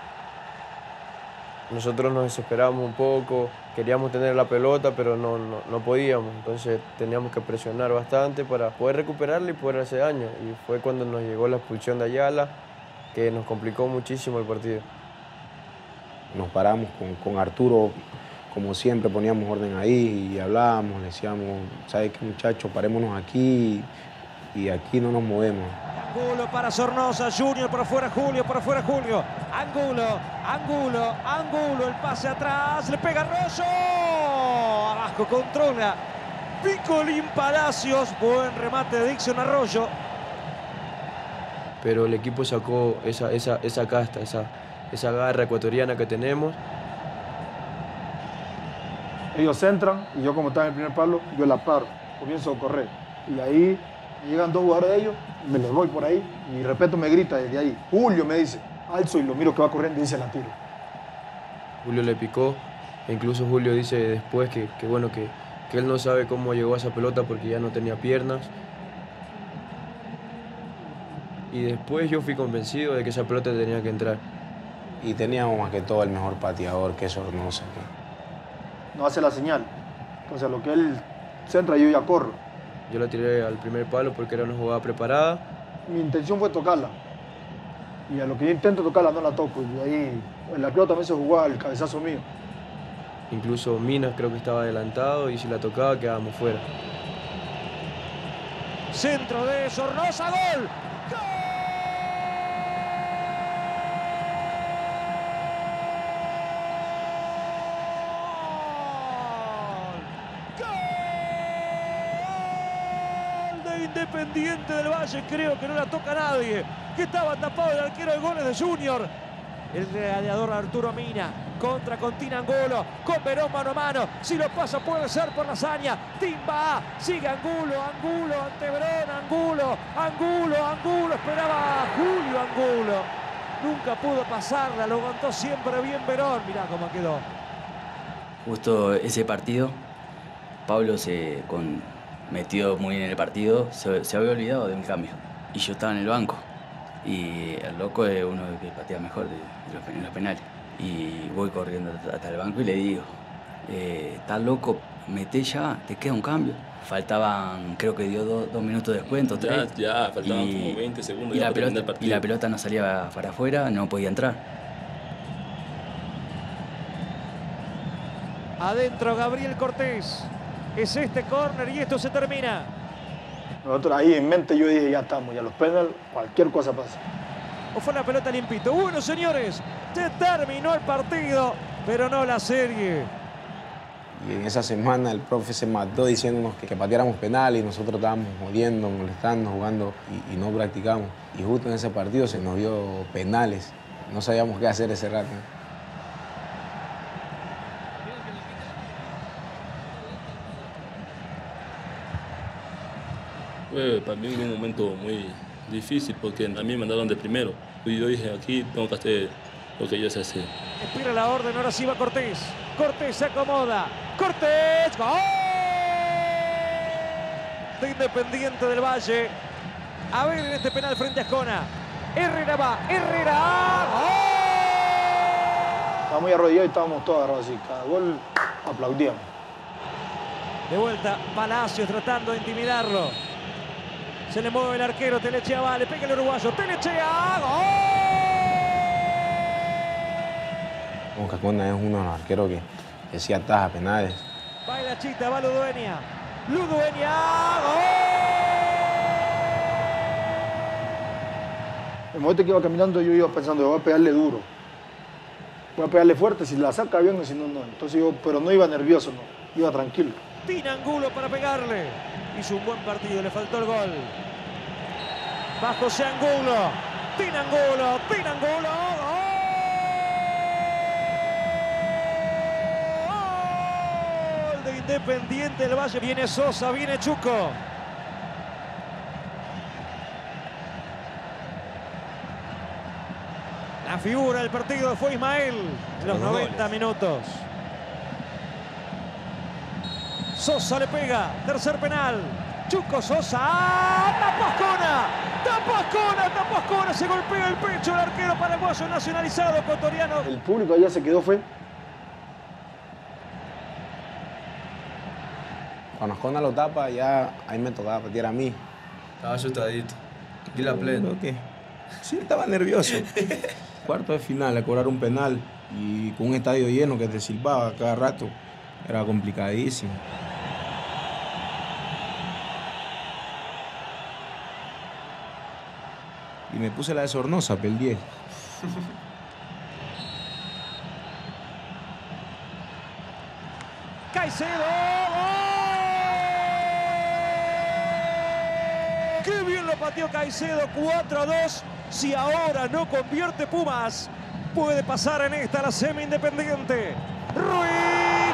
Nosotros nos desesperamos un poco, queríamos tener la pelota, pero no podíamos. Entonces teníamos que presionar bastante para poder recuperarla y poder hacer daño. Y fue cuando nos llegó la expulsión de Ayala, que nos complicó muchísimo el partido. Nos paramos con Arturo, como siempre, poníamos orden ahí y hablábamos, le decíamos, ¿sabes qué, muchachos? Parémonos aquí y aquí no nos movemos. Angulo para Sornosa, Junior por afuera, Julio, por afuera, Julio. Angulo, el pase atrás, le pega Arroyo. Abajo controla Picolín Palacios, buen remate de Dixon Arroyo. Pero el equipo sacó esa casta, esa garra ecuatoriana que tenemos. Ellos entran y yo, como estaba en el primer palo, yo la paro, comienzo a correr. Y ahí llegan 2 jugadores de ellos, me los doy por ahí y Respeto me grita desde ahí. Julio me dice, alzo, y lo miro que va corriendo y dice, la tiro. Julio le picó, e incluso Julio dice después que él no sabe cómo llegó a esa pelota porque ya no tenía piernas. Y después yo fui convencido de que esa pelota tenía que entrar. Y teníamos más que todo el mejor pateador, que eso no sé qué. No hace la señal. Entonces, a lo que él centra, yo ya corro. Yo la tiré al primer palo porque era una jugada preparada. Mi intención fue tocarla. Y a lo que yo intento tocarla, no la toco. Y ahí, en la pelota también se jugaba el cabezazo mío. Incluso Minas creo que estaba adelantado y si la tocaba quedábamos fuera. Centro de Sornosa, gol. Independiente del Valle, creo que no la toca nadie, que estaba tapado el arquero de goles de Junior, el gladiador Arturo Mina. contra con Tinangulo, con Verón mano a mano. Si lo pasa puede ser por la hazaña. Timba, sigue Angulo ante Verón, Angulo. Esperaba a Julio Angulo. Nunca pudo pasarla, lo aguantó siempre bien Verón. Mirá cómo quedó. Justo ese partido, Pablo se metió muy bien en el partido, se había olvidado de un cambio. Y yo estaba en el banco. Y el loco es uno que patea mejor en los penales. Y voy corriendo hasta el banco y le digo, ¿estás loco? Mete ya, te queda un cambio. Faltaban, creo que dio 2 minutos de descuento, 3. Ya, faltaban como 20 segundos ya para terminar el partido. Y la pelota no salía para afuera, no podía entrar. Adentro Gabriel Cortés. Es este córner y esto se termina. Nosotros ahí en mente yo dije, ya estamos, ya los penales, cualquier cosa pasa. O fue la pelota limpito. Bueno, señores, se terminó el partido, pero no la serie. Y en esa semana el profe se mató diciéndonos que pateáramos penal y nosotros estábamos jodiendo, molestando, jugando y no practicamos. Y justo en ese partido se nos dio penales. No sabíamos qué hacer ese rato. Para mí fue un momento muy difícil porque a mí me mandaron de primero. Y yo dije, aquí tengo que hacer lo que yo sé hacer. Espera la orden, ahora sí va Cortés. Cortés se acomoda. ¡Cortés! ¡Gol! De Independiente del Valle. A ver en este penal frente a Ascona. Herrera va, Herrera. ¡Gol! Estábamos muy arrodillados y estábamos todos agarrados así. Cada gol aplaudíamos. De vuelta, Palacios tratando de intimidarlo. Se le mueve el arquero, Telechea va, le pega el uruguayo, Telechea, ¡gol! Ascona es uno de los arqueros que sí ataja penales. Va la chita, va Ludueña, Ludueña, ¡gol! En el momento que iba caminando yo iba pensando, voy a pegarle duro. Voy a pegarle fuerte, si la saca bien, si no, no. Entonces yo, pero no iba nervioso, no, iba tranquilo. Tinangulo para pegarle. Hizo un buen partido, le faltó el gol. Va José Angulo. Tinangulo, gol de Independiente del Valle. Viene Sosa, viene Chuco. La figura del partido fue Ismael. Los 90 minutos. Sosa le pega, tercer penal. Chuco Sosa, tapó Ascona, se golpea el pecho el arquero paraguayo nacionalizado ecuatoriano. El público allá se quedó, fue. Cuando Ascona lo tapa, ya ahí me tocaba patear a mí. Estaba asustadito. Y la plena. ¿Qué? Sí, estaba nervioso. Cuarto de final, a cobrar un penal y con un estadio lleno que te silbaba cada rato. Era complicadísimo. Y me puse la de Sornosa, pel 10. Caicedo. ¡Qué bien lo pateó Caicedo! 4-2. Si ahora no convierte Pumas, puede pasar en esta la semi Independiente. Ruiz.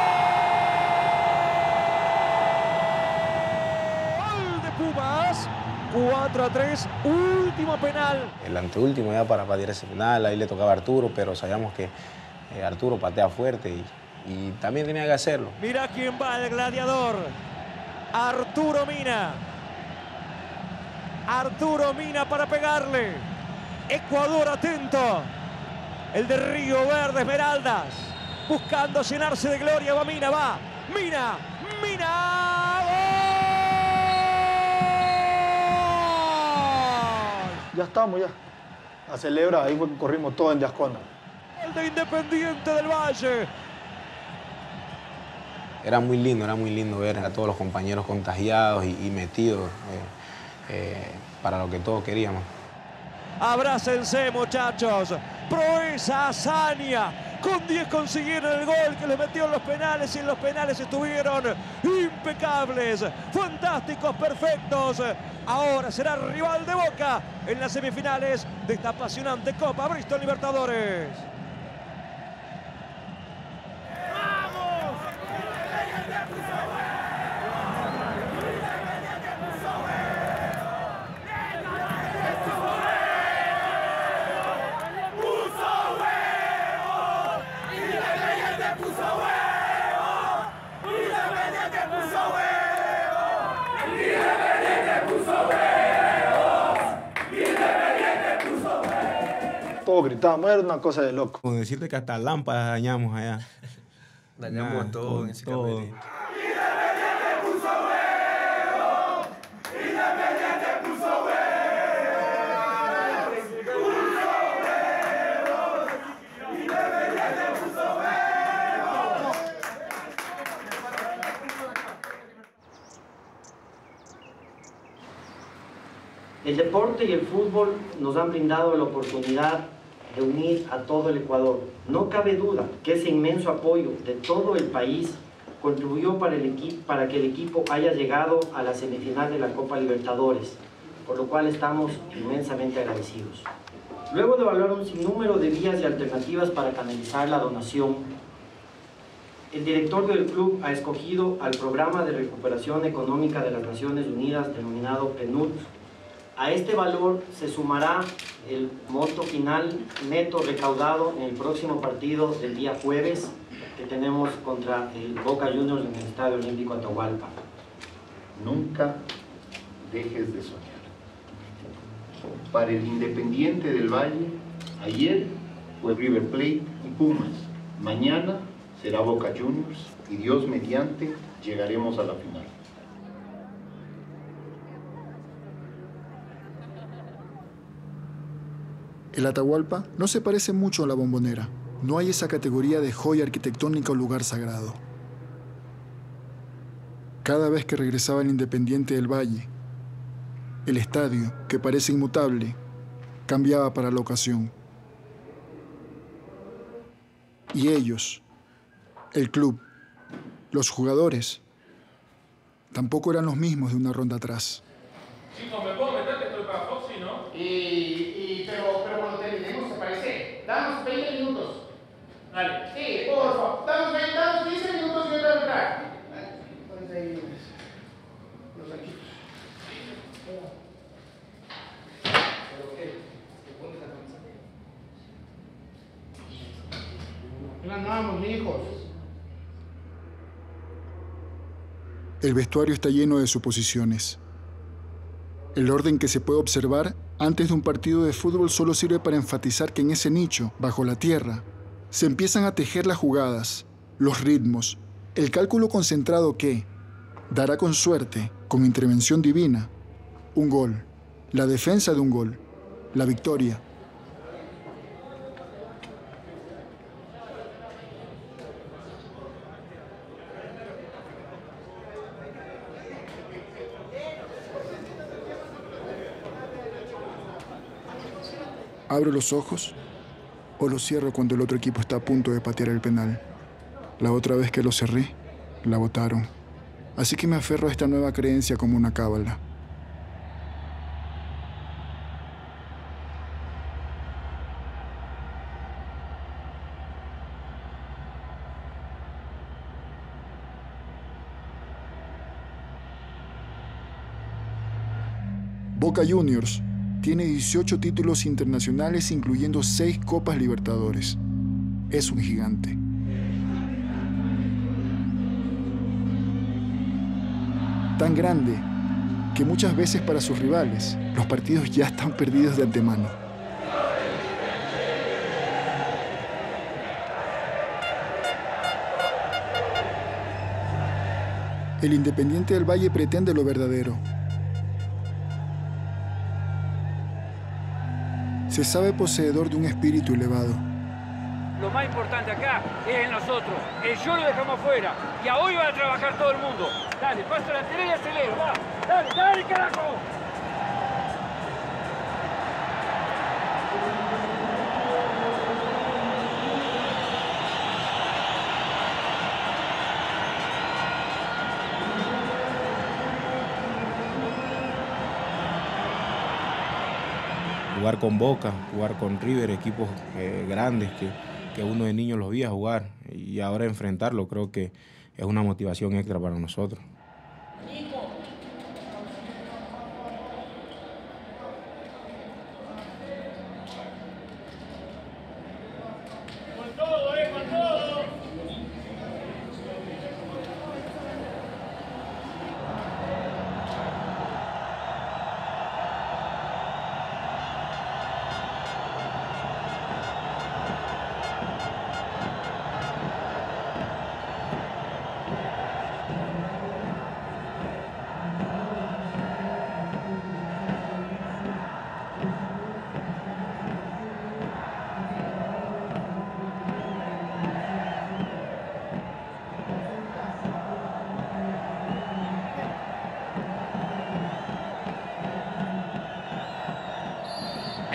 ¡Gol de Pumas! 4-3, último penal. El anteúltimo ya para patear ese penal, ahí le tocaba a Arturo, pero sabíamos que Arturo patea fuerte y también tenía que hacerlo. Mira quién va, el gladiador. Arturo Mina. Arturo Mina para pegarle. Ecuador atento. El de Río Verde Esmeraldas. Buscando llenarse de gloria. Va Mina, va. Mina. Ya estamos, ya. A celebrar, ahí fue que corrimos todos en de Ascona. El de Independiente del Valle. Era muy lindo ver a todos los compañeros contagiados y metidos para lo que todos queríamos. Abrácense, muchachos. Proeza, hazaña. Con 10 consiguieron el gol que les metió en los penales y en los penales estuvieron impecables, fantásticos, perfectos. Ahora será rival de Boca en las semifinales de esta apasionante Copa Bristol Libertadores. todos gritábamos, era una cosa de loco. Con decirte que hasta lámparas dañamos allá. Dañamos todo en ese camerino. El deporte y el fútbol nos han brindado la oportunidad de unir a todo el Ecuador. No cabe duda que ese inmenso apoyo de todo el país contribuyó para que el equipo haya llegado a la semifinal de la Copa Libertadores, por lo cual estamos inmensamente agradecidos. Luego de evaluar un sinnúmero de vías y alternativas para canalizar la donación, el director del club ha escogido al Programa de Recuperación Económica de las Naciones Unidas, denominado PNUD. A este valor se sumará el monto final neto recaudado en el próximo partido del día jueves que tenemos contra el Boca Juniors en el Estadio Olímpico Atahualpa. Nunca dejes de soñar. Para el Independiente del Valle, ayer fue River Plate y Pumas. Mañana será Boca Juniors y Dios mediante llegaremos a la final. El Atahualpa no se parece mucho a la Bombonera. No hay esa categoría de joya arquitectónica o lugar sagrado. Cada vez que regresaba el Independiente del Valle, el estadio, que parece inmutable, cambiaba para la ocasión. Y ellos, el club, los jugadores, tampoco eran los mismos de una ronda atrás. Chicos, ¿me puedo meter que estoy para Foxy, no? Pero cuando terminemos, ¿te parece? Danos 20 minutos. Dale. Sí, por favor. Danos 15 minutos y yo te voy a entrar. Ponte ahí los equipos. ¿Pero qué? ¿Te pones la camisa? No ganamos, mijos. El vestuario está lleno de suposiciones. El orden que se puede observar antes de un partido de fútbol solo sirve para enfatizar que en ese nicho, bajo la tierra, se empiezan a tejer las jugadas, los ritmos, el cálculo concentrado que dará con suerte, con intervención divina, un gol, la defensa de un gol, la victoria. ¿Abro los ojos o los cierro cuando el otro equipo está a punto de patear el penal? La otra vez que lo cerré, la botaron. Así que me aferro a esta nueva creencia como una cábala. Boca Juniors tiene 18 títulos internacionales, incluyendo 6 Copas Libertadores. Es un gigante. Tan grande que muchas veces para sus rivales los partidos ya están perdidos de antemano. El Independiente del Valle pretende lo verdadero. Se sabe poseedor de un espíritu elevado. Lo más importante acá es en nosotros. El yo lo dejamos afuera. Y a hoy va a trabajar todo el mundo. Dale, paso la tele y acelero. Va. Dale, dale, carajo. Jugar con Boca, jugar con River, equipos grandes que uno de niño los veía jugar y ahora enfrentarlo creo que es una motivación extra para nosotros.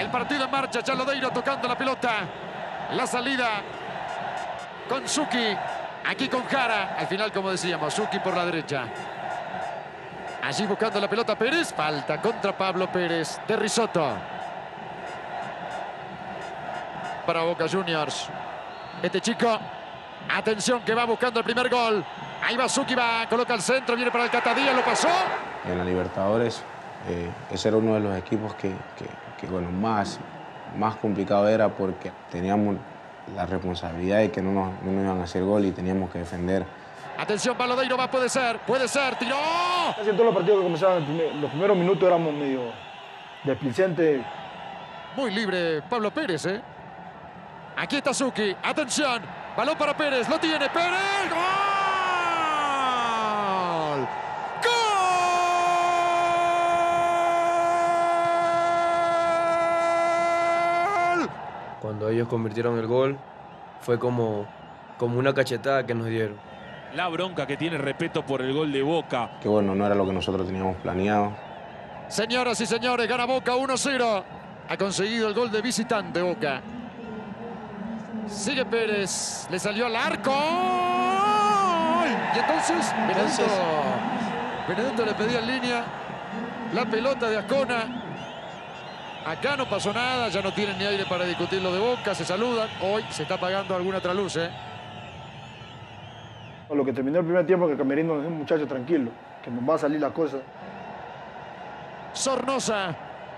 El partido en marcha, ya Lodeiro tocando la pelota. La salida con Zucchi. Aquí con Jara. Al final, como decíamos, Zucchi por la derecha. Allí buscando la pelota Pérez. Falta contra Pablo Pérez de Risotto. Para Boca Juniors. Este chico, atención que va buscando el primer gol. Ahí va Zucchi, va, coloca el centro, viene para el Cata Díaz, lo pasó. En la Libertadores, ese era uno de los equipos que bueno, más complicado era porque teníamos la responsabilidad de que no nos iban a hacer gol y teníamos que defender. Atención, para Lodeiro, va, puede ser, tiró. Casi en todos los partidos que comenzaban, los primeros minutos éramos medio desplicentes. Muy libre Pablo Pérez, ¿eh? Aquí está Zucchi, atención, balón para Pérez, lo tiene Pérez, ¡gol! ¡Gol! Cuando ellos convirtieron el gol, fue como una cachetada que nos dieron. La bronca que tiene Repetto por el gol de Boca. Que bueno, no era lo que nosotros teníamos planeado. Señoras y señores, gana Boca 1-0. Ha conseguido el gol de visitante Boca. Sigue Pérez, le salió al arco. Y entonces Benedetto le pedía en línea la pelota de Ascona. Acá no pasó nada, ya no tienen ni aire para discutir lo de Boca, se saludan. Hoy se está apagando alguna otra luz, ¿eh? Lo que terminó el primer tiempo, que Camerino es un muchacho tranquilo, que nos va a salir la cosa. Sornosa.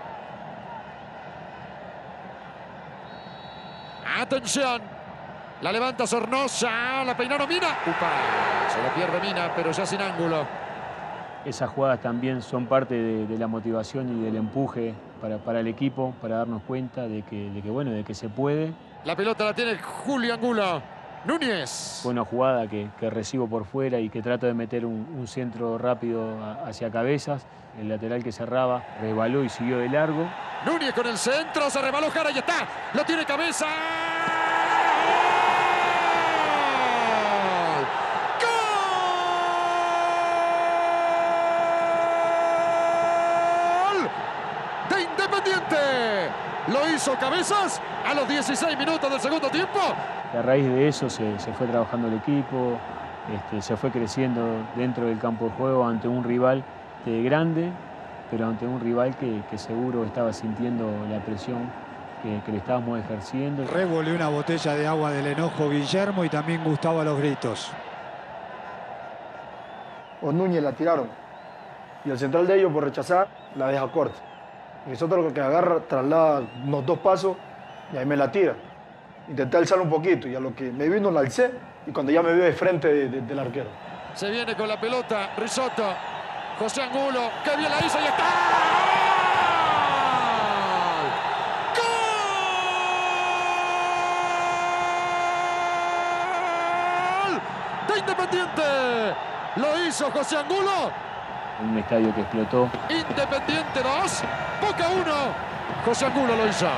Atención. La levanta Sornosa. La peinaron Mina. Upa. Se la pierde Mina, pero ya sin ángulo. Esas jugadas también son parte de la motivación y del empuje para el equipo, para darnos cuenta de que se puede. La pelota la tiene Julio Angulo. Núñez. Fue una jugada que recibo por fuera y que trato de meter un centro rápido hacia Cabezas. El lateral que cerraba rebaló y siguió de largo. Núñez con el centro, se rebaló Jara y está. Lo tiene Cabeza. ¡Gol! De Independiente. Lo hizo Cabezas a los 16 minutos del segundo tiempo. Y a raíz de eso se fue trabajando el equipo, se fue creciendo dentro del campo de juego ante un rival grande, pero ante un rival que seguro estaba sintiendo la presión que le estábamos ejerciendo. Revolvió una botella de agua del enojo Guillermo y también Gustavo a los gritos. O Núñez la tiraron y el central de ellos por rechazar la deja corta. Y nosotros lo que agarra, traslada unos 2 pasos y ahí me la tira. Intenté alzar un poquito y a lo que me vino la alcé y cuando ya me veo de frente del arquero. Se viene con la pelota Risotto. José Angulo, que bien la hizo y está. ¡Gol! De Independiente. Lo hizo José Angulo. Un estadio que explotó. Independiente 2, Boca 1. José Angulo lo hizo.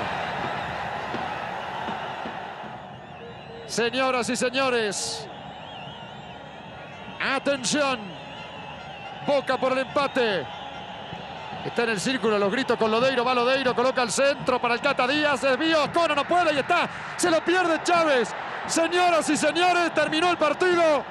Señoras y señores, atención, Boca por el empate. Está en el círculo, los gritos con Lodeiro, va Lodeiro, coloca el centro para el Cata Díaz, desvío, Ascona no puede y está, se lo pierde Chávez. Señoras y señores, terminó el partido,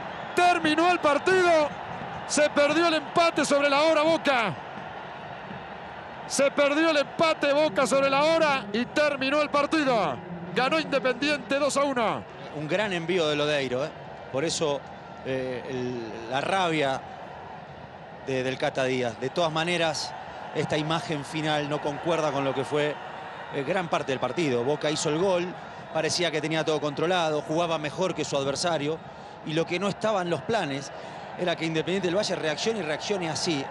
se perdió el empate sobre la hora Boca. Se perdió el empate Boca sobre la hora y terminó el partido. Ganó Independiente 2-1. Un gran envío de Lodeiro, por eso la rabia del Cata Díaz. De todas maneras, esta imagen final no concuerda con lo que fue gran parte del partido. Boca hizo el gol, parecía que tenía todo controlado, jugaba mejor que su adversario y lo que no estaba en los planes era que Independiente del Valle reaccione y reaccione así.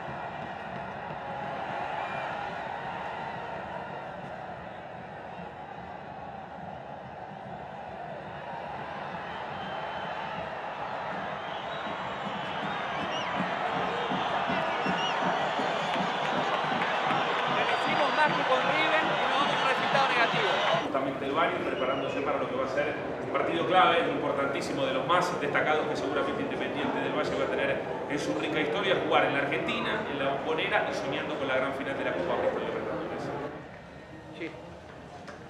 Preparándose para lo que va a ser un partido clave, importantísimo, de los más destacados que seguramente Independiente del Valle va a tener en su rica historia, jugar en la Argentina, en la Bombonera y soñando con la gran final de la Copa Bristol Libertadores.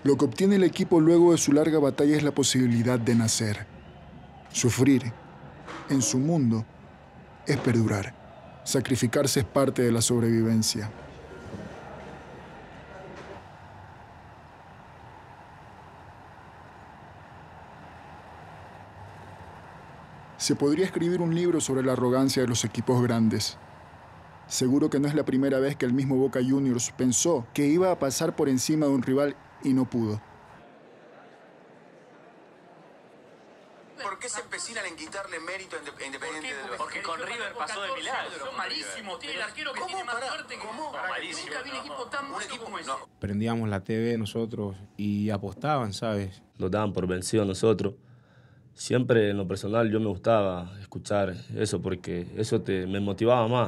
Lo que obtiene el equipo luego de su larga batalla es la posibilidad de nacer. Sufrir, en su mundo, es perdurar. Sacrificarse es parte de la sobrevivencia. Se podría escribir un libro sobre la arrogancia de los equipos grandes. Seguro que no es la primera vez que el mismo Boca Juniors pensó que iba a pasar por encima de un rival y no pudo. ¿Por qué se empecinan en quitarle mérito a Independiente del Valle? Porque con River pasó de milagro. Son malísimos. Tiene el arquero que tiene más suerte que... Malísimo. Nunca vi un equipo tan bueno como ese. Prendíamos la TV nosotros y apostaban, ¿sabes? Nos daban por vencidos nosotros. Siempre en lo personal yo me gustaba escuchar eso porque eso me motivaba más.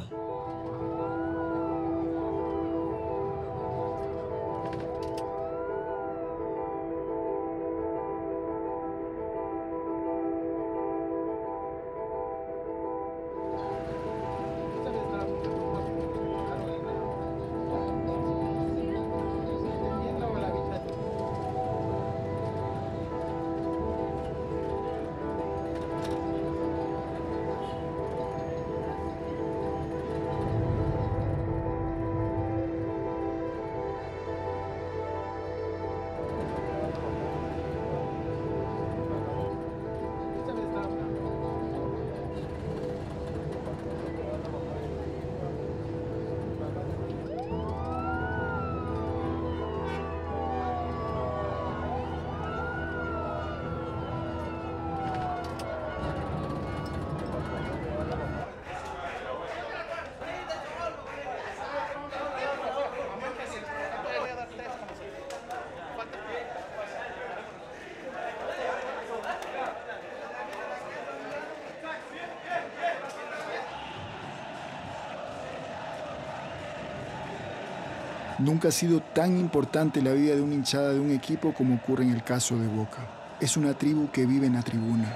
Nunca ha sido tan importante la vida de una hinchada de un equipo como ocurre en el caso de Boca. Es una tribu que vive en la tribuna.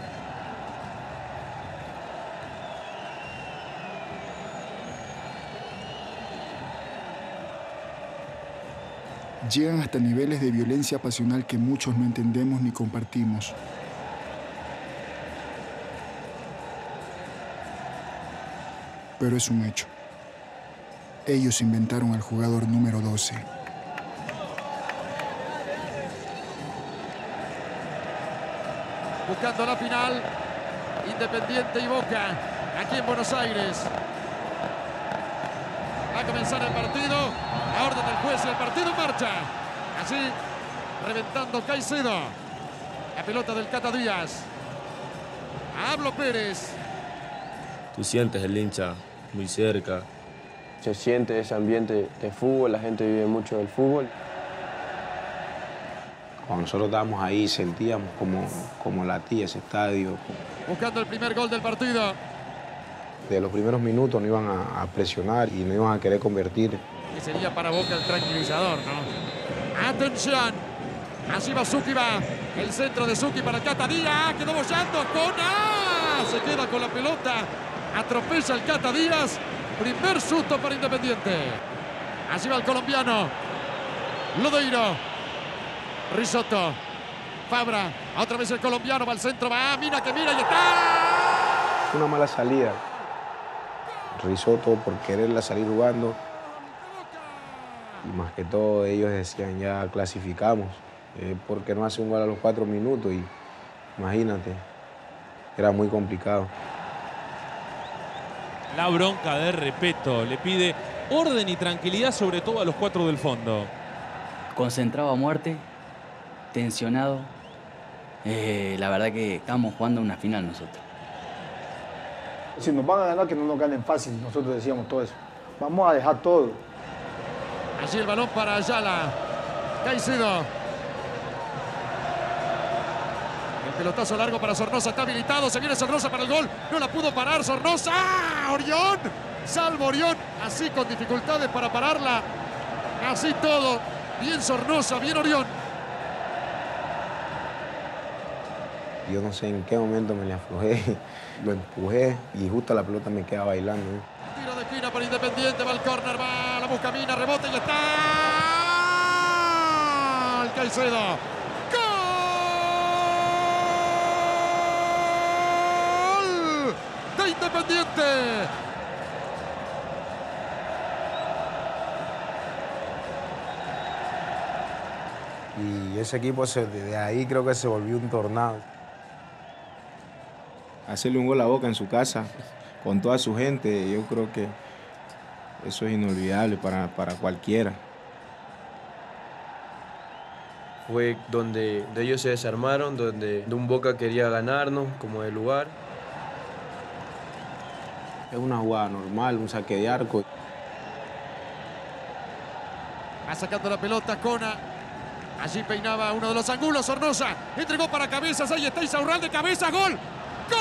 Llegan hasta niveles de violencia pasional que muchos no entendemos ni compartimos. Pero es un hecho. Ellos inventaron al jugador número 12. Buscando la final, Independiente y Boca, aquí en Buenos Aires. Va a comenzar el partido, a orden del juez y el partido en marcha. Así, reventando Caicedo. La pelota del Cata Díaz. Pablo Pérez. Tú sientes el hincha muy cerca. Se siente ese ambiente de fútbol, la gente vive mucho del fútbol. Cuando nosotros estábamos ahí sentíamos como latía ese estadio. Buscando el primer gol del partido. De los primeros minutos no iban a presionar y no iban a querer convertir. Que sería para Boca el tranquilizador, ¿no? ¡Atención! Así va Zucchi, va. El centro de Zucchi para el Cata Díaz. Quedó bollando con... ¡Ah! Se queda con la pelota. Atropella el Cata Díaz. Primer susto para Independiente. Así va el colombiano. Lodeiro. Risotto. Fabra. Otra vez el colombiano. Va al centro. Va. Mira que mira y está. Una mala salida. Risotto por quererla salir jugando. Y más que todo ellos decían ya clasificamos. Porque no hace un gol a los 4 minutos. Y imagínate. Era muy complicado. La bronca de Repetto le pide orden y tranquilidad, sobre todo a los 4 del fondo. Concentrado a muerte, tensionado. La verdad que estamos jugando una final nosotros. Si nos van a ganar, que no nos ganen fácil. Nosotros decíamos todo eso. Vamos a dejar todo. Allí el balón para Ayala. Caicedo. El pelotazo largo para Sornosa, está habilitado, se viene Sornosa para el gol, no la pudo parar Sornosa. ¡Ah! Orión, salvo Orión, así con dificultades para pararla, así todo, bien Sornosa, bien Orión. Yo no sé en qué momento me le aflojé, lo empujé y justo la pelota me queda bailando. Tiro de esquina para Independiente, va al córner, va, la busca Mina, rebota y está. El Caicedo. ¡Gol de Independiente! Y ese equipo de ahí creo que se volvió un tornado. Hacerle un gol a Boca en su casa, con toda su gente, yo creo que eso es inolvidable para cualquiera. Fue donde ellos se desarmaron, donde un Boca quería ganarnos como de lugar. Es una jugada normal, un saque de arco. Va sacando la pelota Cona. Allí peinaba uno de los ángulos, Sornosa. Entregó para Cabezas, ahí está Isaurralde, cabeza, gol. ¡Gol!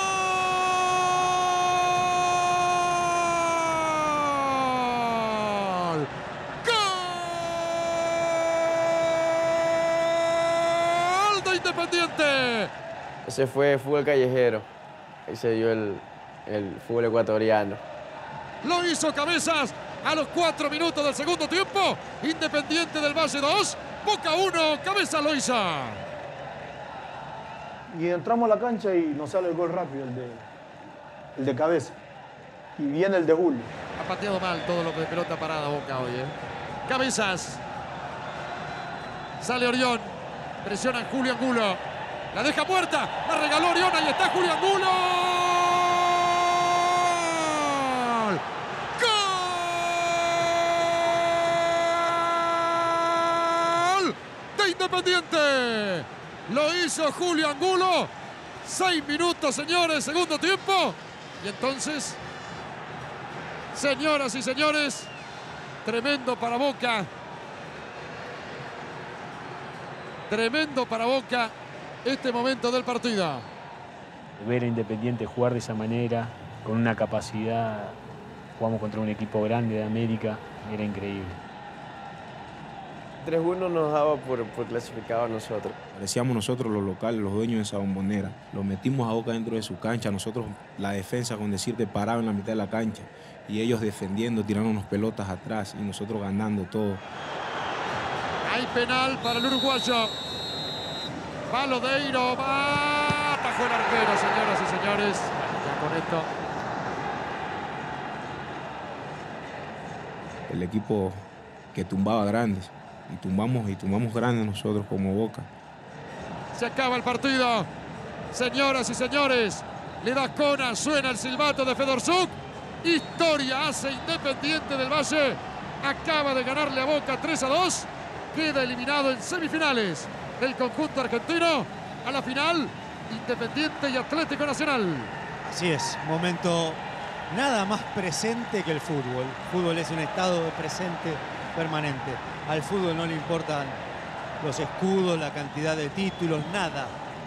¡Gol de Independiente! Ese fue fútbol callejero. Ahí se dio el fútbol ecuatoriano. Lo hizo Cabezas a los 4 minutos del segundo tiempo. Independiente del Valle 2, Boca 1, Cabezas lo hizo. Y entramos a la cancha y nos sale el gol rápido, el de Cabeza. Y viene el de Julio. Ha pateado mal todo lo de pelota parada Boca hoy, Cabezas. Sale Orión. Presiona Julio Angulo. La deja muerta. La regaló Orión. Ahí está Julio Angulo. ¡Gol de Independiente! Lo hizo Julio Angulo. 6 minutos, señores, segundo tiempo. Y entonces, señoras y señores, tremendo para Boca. Tremendo para Boca este momento del partido. Ver a Independiente jugar de esa manera, con una capacidad, jugamos contra un equipo grande de América, era increíble. 3-1 nos daba por clasificado a nosotros. Parecíamos nosotros los locales, los dueños de esa Bombonera. Lo metimos a Boca dentro de su cancha. Nosotros, la defensa, con decirte, parado en la mitad de la cancha. Y ellos defendiendo, tirándonos pelotas atrás. Y nosotros ganando todo. Hay penal para el uruguayo. Va Lodeiro, va. Atajó el arquero, señoras y señores. Ya con esto. El equipo que tumbaba grandes. Y tumbamos grandes nosotros como Boca. Se acaba el partido. Señoras y señores, le da Cona, suena el silbato de Fedorsuk. Historia hace Independiente del Valle. Acaba de ganarle a Boca 3-2. Queda eliminado en semifinales del conjunto argentino. A la final, Independiente y Atlético Nacional. Así es, momento nada más presente que el fútbol. El fútbol es un estado de presente permanente. Al fútbol no le importan los escudos, la cantidad de títulos, nada.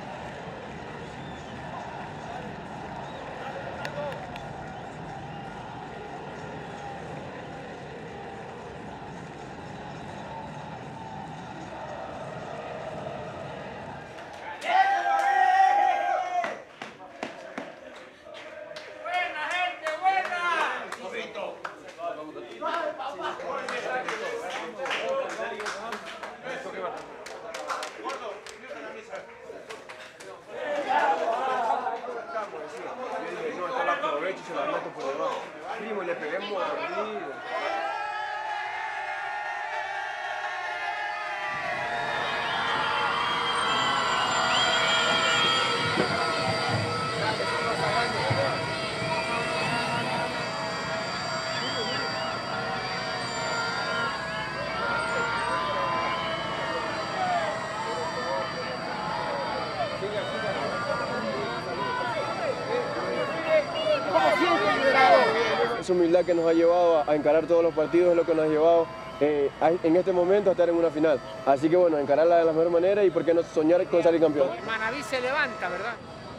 Esa humildad que nos ha llevado a encarar todos los partidos es lo que nos ha llevado en este momento a estar en una final. Así que bueno, encararla de la mejor manera y por qué no soñar con salir campeón. Manaví se levanta, ¿verdad?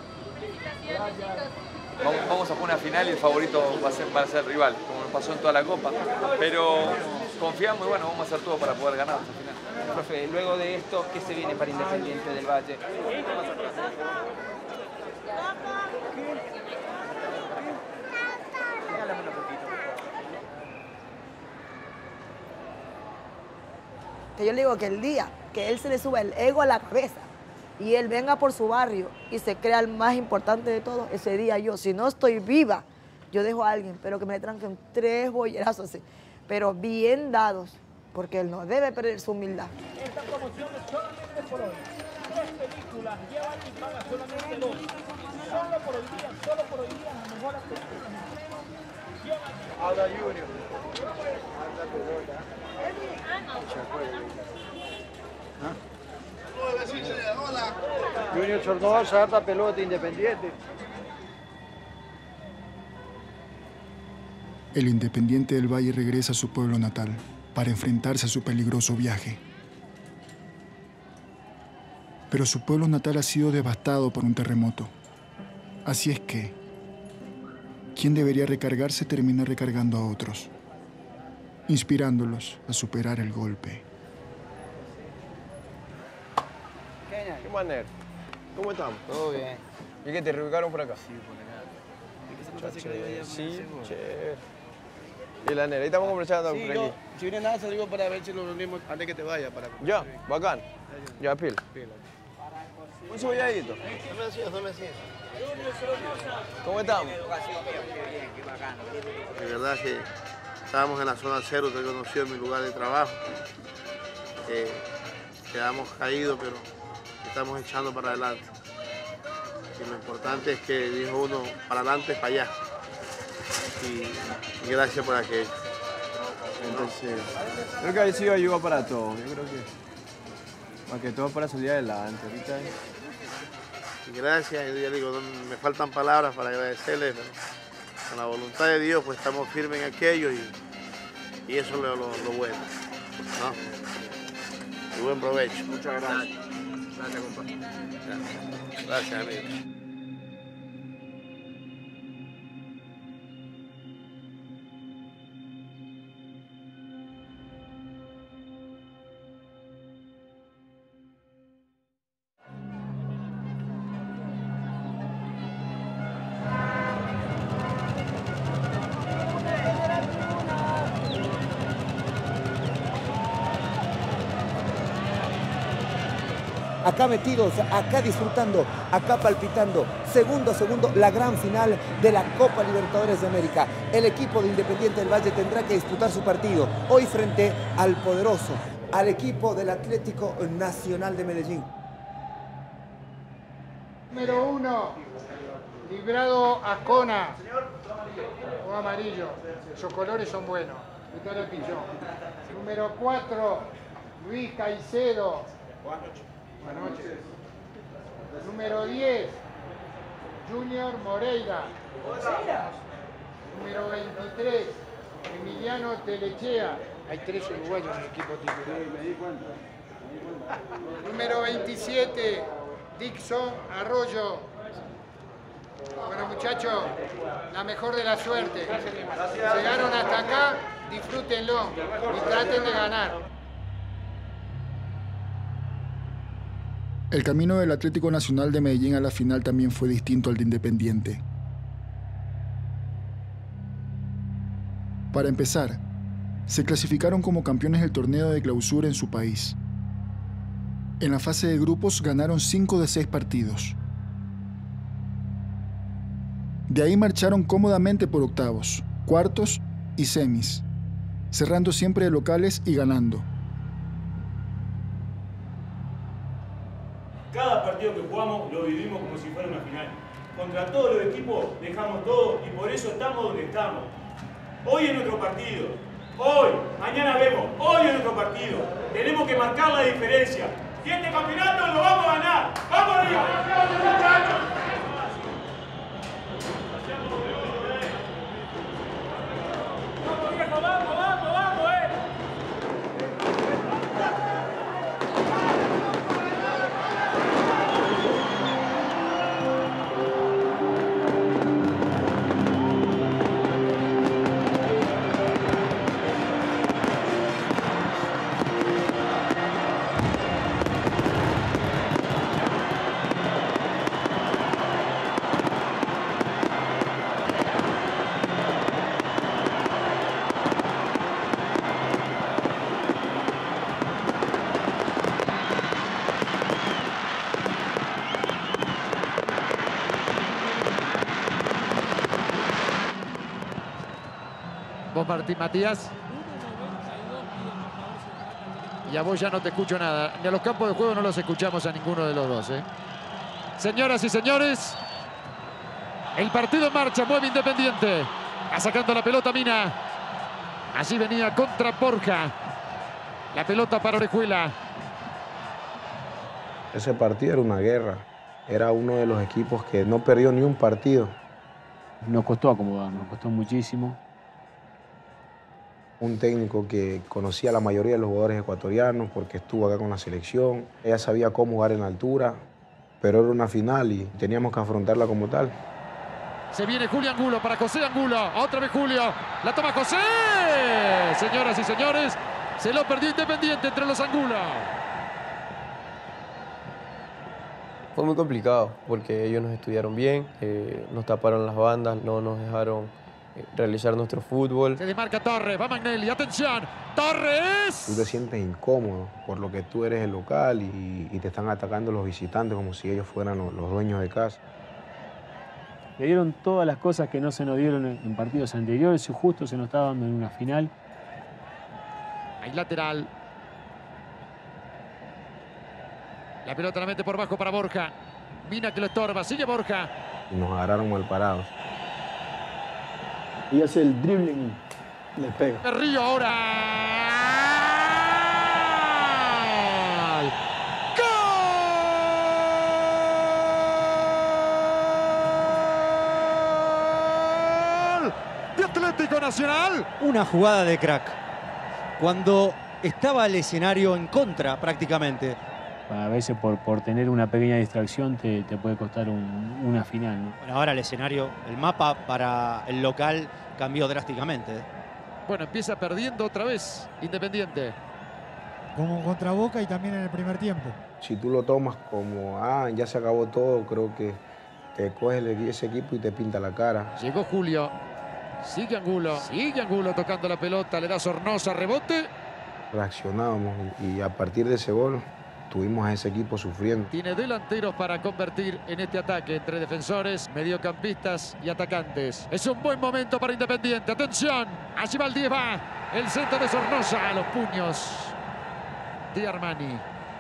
Vamos a jugar una final y el favorito va a ser el rival, como nos pasó en toda la Copa. Pero confiamos y bueno, vamos a hacer todo para poder ganar esta final. Profe, luego de esto, ¿qué se viene para Independiente del Valle? Que yo le digo que el día que él se le suba el ego a la cabeza y él venga por su barrio y se crea el más importante de todo, ese día yo, si no estoy viva, yo dejo a alguien, pero que me tranquen 3 bollerazos así, pero bien dados, porque él no debe perder su humildad. Esta promoción es solamente por hoy. 3 películas llevan y pagan solamente 2. Solo por hoy día, las mejores películas. Habla Junior. Junior Chornoza, harta pelota, Independiente. El Independiente del Valle regresa a su pueblo natal para enfrentarse a su peligroso viaje. Pero su pueblo natal ha sido devastado por un terremoto. Así es que, quien debería recargarse termina recargando a otros, inspirándolos a superar el golpe. ¿Qué manera? ¿Cómo estamos? Todo bien. ¿Y qué, te reubicaron por acá? Sí, por acá. Sí, chévere. Y la nera, ahí estamos conversando por aquí. Si viene nada, se digo para ver si lo reunimos antes que te vaya. Ya, bacán. Ya, pila. Un cebolladito. No me sigas. ¿Cómo estamos? De verdad que estábamos en la zona cero, te he conocido en mi lugar de trabajo. Quedamos caídos, pero estamos echando para adelante. Y lo importante es que dijo uno, para adelante, para allá. Y gracias por aquello. Entonces, creo que ha sido ayuda para todos. Yo creo que más que todo para salir adelante. Ahorita y gracias, yo ya digo, me faltan palabras para agradecerles, pero con la voluntad de Dios pues estamos firmes en aquello y eso es lo bueno, ¿no? Y buen provecho. Muchas gracias. Gracias, compadre. Gracias, amigo. Acá metidos, acá disfrutando, acá palpitando, segundo a segundo, la gran final de la Copa Libertadores de América. El equipo de Independiente del Valle tendrá que disputar su partido hoy frente al poderoso, al equipo del Atlético Nacional de Medellín. Número 1, Librado Ascona, o amarillo, esos colores son buenos. Número 4, Luis Caicedo. Buenas noches. Número 10, Junior Moreira. Número 23, Emiliano Telechea. Hay 3 uruguayos en el equipo titular. Me di cuenta. Número 27, Dixon Arroyo. Bueno, muchachos, la mejor de la suerte. Llegaron hasta acá, disfrútenlo y traten de ganar. El camino del Atlético Nacional de Medellín a la final también fue distinto al de Independiente. Para empezar, se clasificaron como campeones del torneo de clausura en su país. En la fase de grupos ganaron 5 de 6 partidos. De ahí marcharon cómodamente por octavos, cuartos y semis, cerrando siempre de locales y ganando. Cada partido que jugamos lo vivimos como si fuera una final. Contra todos los equipos dejamos todo y por eso estamos donde estamos. Hoy es nuestro partido. Hoy, mañana vemos. Hoy es nuestro partido. Tenemos que marcar la diferencia. Y este campeonato lo vamos a ganar. ¡Vamos arriba! ¡Muchachos! ¡Vamos, viejo! ¡Vamos, vamos, vamos! Vos, Martín Matías. Y a vos ya no te escucho nada. Ni a los campos de juego no los escuchamos a ninguno de los dos, ¿eh? Señoras y señores, el partido en marcha. Mueve Independiente. Va sacando la pelota Mina. Allí venía contra Borja. La pelota para Orejuela. Ese partido era una guerra. Era uno de los equipos que no perdió ni un partido. Nos costó acomodar, nos costó muchísimo. Un técnico que conocía a la mayoría de los jugadores ecuatorianos porque estuvo acá con la selección. Ella sabía cómo jugar en la altura, pero era una final y teníamos que afrontarla como tal. Se viene Julio Angulo para José Angulo. Otra vez Julio. La toma José. Señoras y señores, se lo perdió Independiente entre los Angulos. Fue muy complicado porque ellos nos estudiaron bien, nos taparon las bandas, no nos dejaron realizar nuestro fútbol. Se desmarca Torres, va Magnelli, atención, ¡Torres! Tú te sientes incómodo por lo que tú eres el local y te están atacando los visitantes como si ellos fueran los dueños de casa. Le dieron todas las cosas que no se nos dieron en partidos anteriores y justo se nos estaba dando en una final. Hay lateral. La pelota la mete por bajo para Borja. Mina que lo estorba, sigue Borja. Y nos agarraron mal parados. Y hace el dribbling y le pega. Berrío ahora. ¡Gol! De Atlético Nacional. Una jugada de crack. Cuando estaba el escenario en contra prácticamente. A veces por tener una pequeña distracción te puede costar una final, ¿no? Bueno, ahora el escenario, el mapa para el local cambió drásticamente. Bueno, empieza perdiendo otra vez Independiente. Como contra Boca y también en el primer tiempo. Si tú lo tomas como, ya se acabó todo, creo que te coges ese equipo y te pinta la cara. Llegó Julio. Sigue Angulo tocando la pelota, le da Sornosa, rebote. Reaccionábamos y a partir de ese gol tuvimos a ese equipo sufriendo. Tiene delanteros para convertir en este ataque entre defensores, mediocampistas y atacantes. Es un buen momento para Independiente. Atención, allí va el 10, va el centro de Sornosa, a los puños de Armani.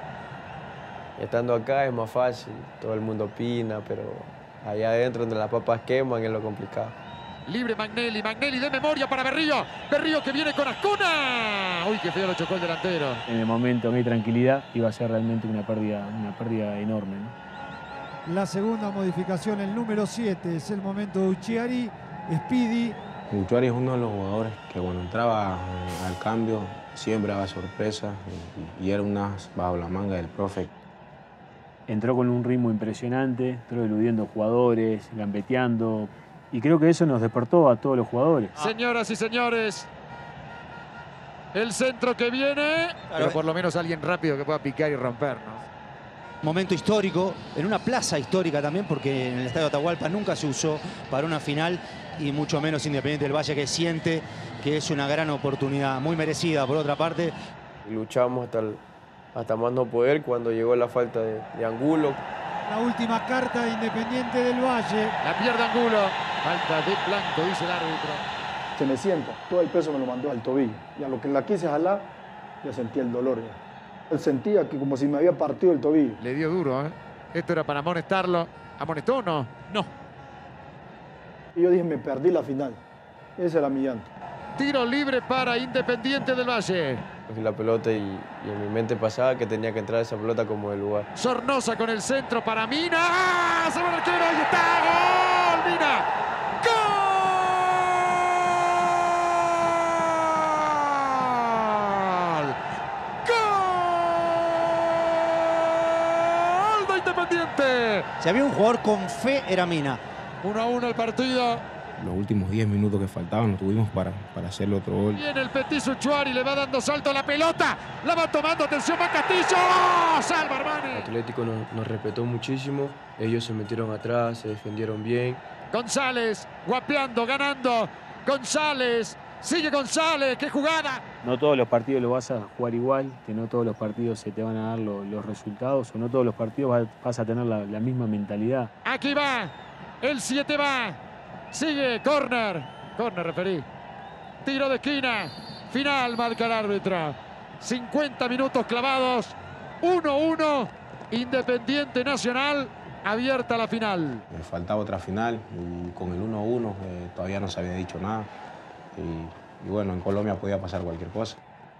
Estando acá es más fácil, todo el mundo opina, pero allá adentro donde las papas queman es lo complicado. Libre Magnelli de memoria para Berrío. Berrío que viene con Ascuna. Uy, qué feo lo chocó el delantero. En el momento que hay tranquilidad iba a ser realmente una pérdida enorme, ¿no? La segunda modificación, el número 7, es el momento de Uchiari, Speedy. Uchiari es uno de los jugadores que cuando entraba al cambio siempre daba sorpresa y era un as bajo la manga del profe. Entró con un ritmo impresionante, entró eludiendo jugadores, gambeteando. Y creo que eso nos despertó a todos los jugadores. Señoras y señores, el centro que viene, pero por lo menos alguien rápido que pueda picar y romper, ¿no? Momento histórico, en una plaza histórica también, porque en el Estadio Atahualpa nunca se usó para una final y mucho menos Independiente del Valle, que siente que es una gran oportunidad, muy merecida por otra parte. Luchamos hasta más no poder cuando llegó la falta de Angulo. La última carta de Independiente del Valle. La pierde Angulo. Falta de blanco, dice el árbitro. Se me sienta, todo el peso me lo mandó al tobillo. Y a lo que la quise jalar, ya sentía el dolor ya. Él sentía que como si me había partido el tobillo. Le dio duro, ¿eh? Esto era para amonestarlo. ¿Amonestó o no? No. Y yo dije, me perdí la final. Ese era mi llanto. Tiro libre para Independiente del Valle. Cogí la pelota y en mi mente pasaba que tenía que entrar esa pelota como de lugar. Sornosa con el centro para Mina. ¡Ah! Se va el arquero, ahí está. ¡Gol! Mina. ¡Gol! ¡Gol de Independiente! Si había un jugador con fe, era Mina. 1-1 el partido. Los últimos 10 minutos que faltaban los tuvimos para hacer el otro gol. Viene el Petit Uchuari, le va dando salto a la pelota. La va tomando, atención, va Castillo. ¡Salva Armani! El Atlético nos respetó muchísimo. Ellos se metieron atrás, se defendieron bien. González, guapeando, ganando. González, sigue González, qué jugada. No todos los partidos los vas a jugar igual, que no todos los partidos se te van a dar los resultados, o no todos los partidos vas a tener la misma mentalidad. Aquí va, el 7 va. Sigue, córner. Córner, referí. Tiro de esquina. Final marca el árbitro. 50 minutos clavados. 1-1. Independiente Nacional. Abierta la final. Faltaba otra final y con el 1-1 todavía no se había dicho nada. Y bueno, en Colombia podía pasar cualquier cosa.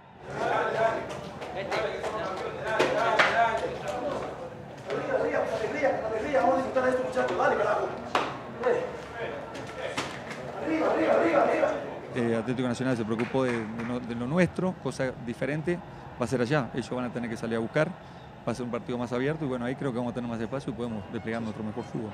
Atlético Nacional se preocupó de lo nuestro, cosa diferente va a ser allá. Ellos van a tener que salir a buscar, va a ser un partido más abierto y bueno, ahí creo que vamos a tener más espacio y podemos desplegar nuestro mejor fútbol.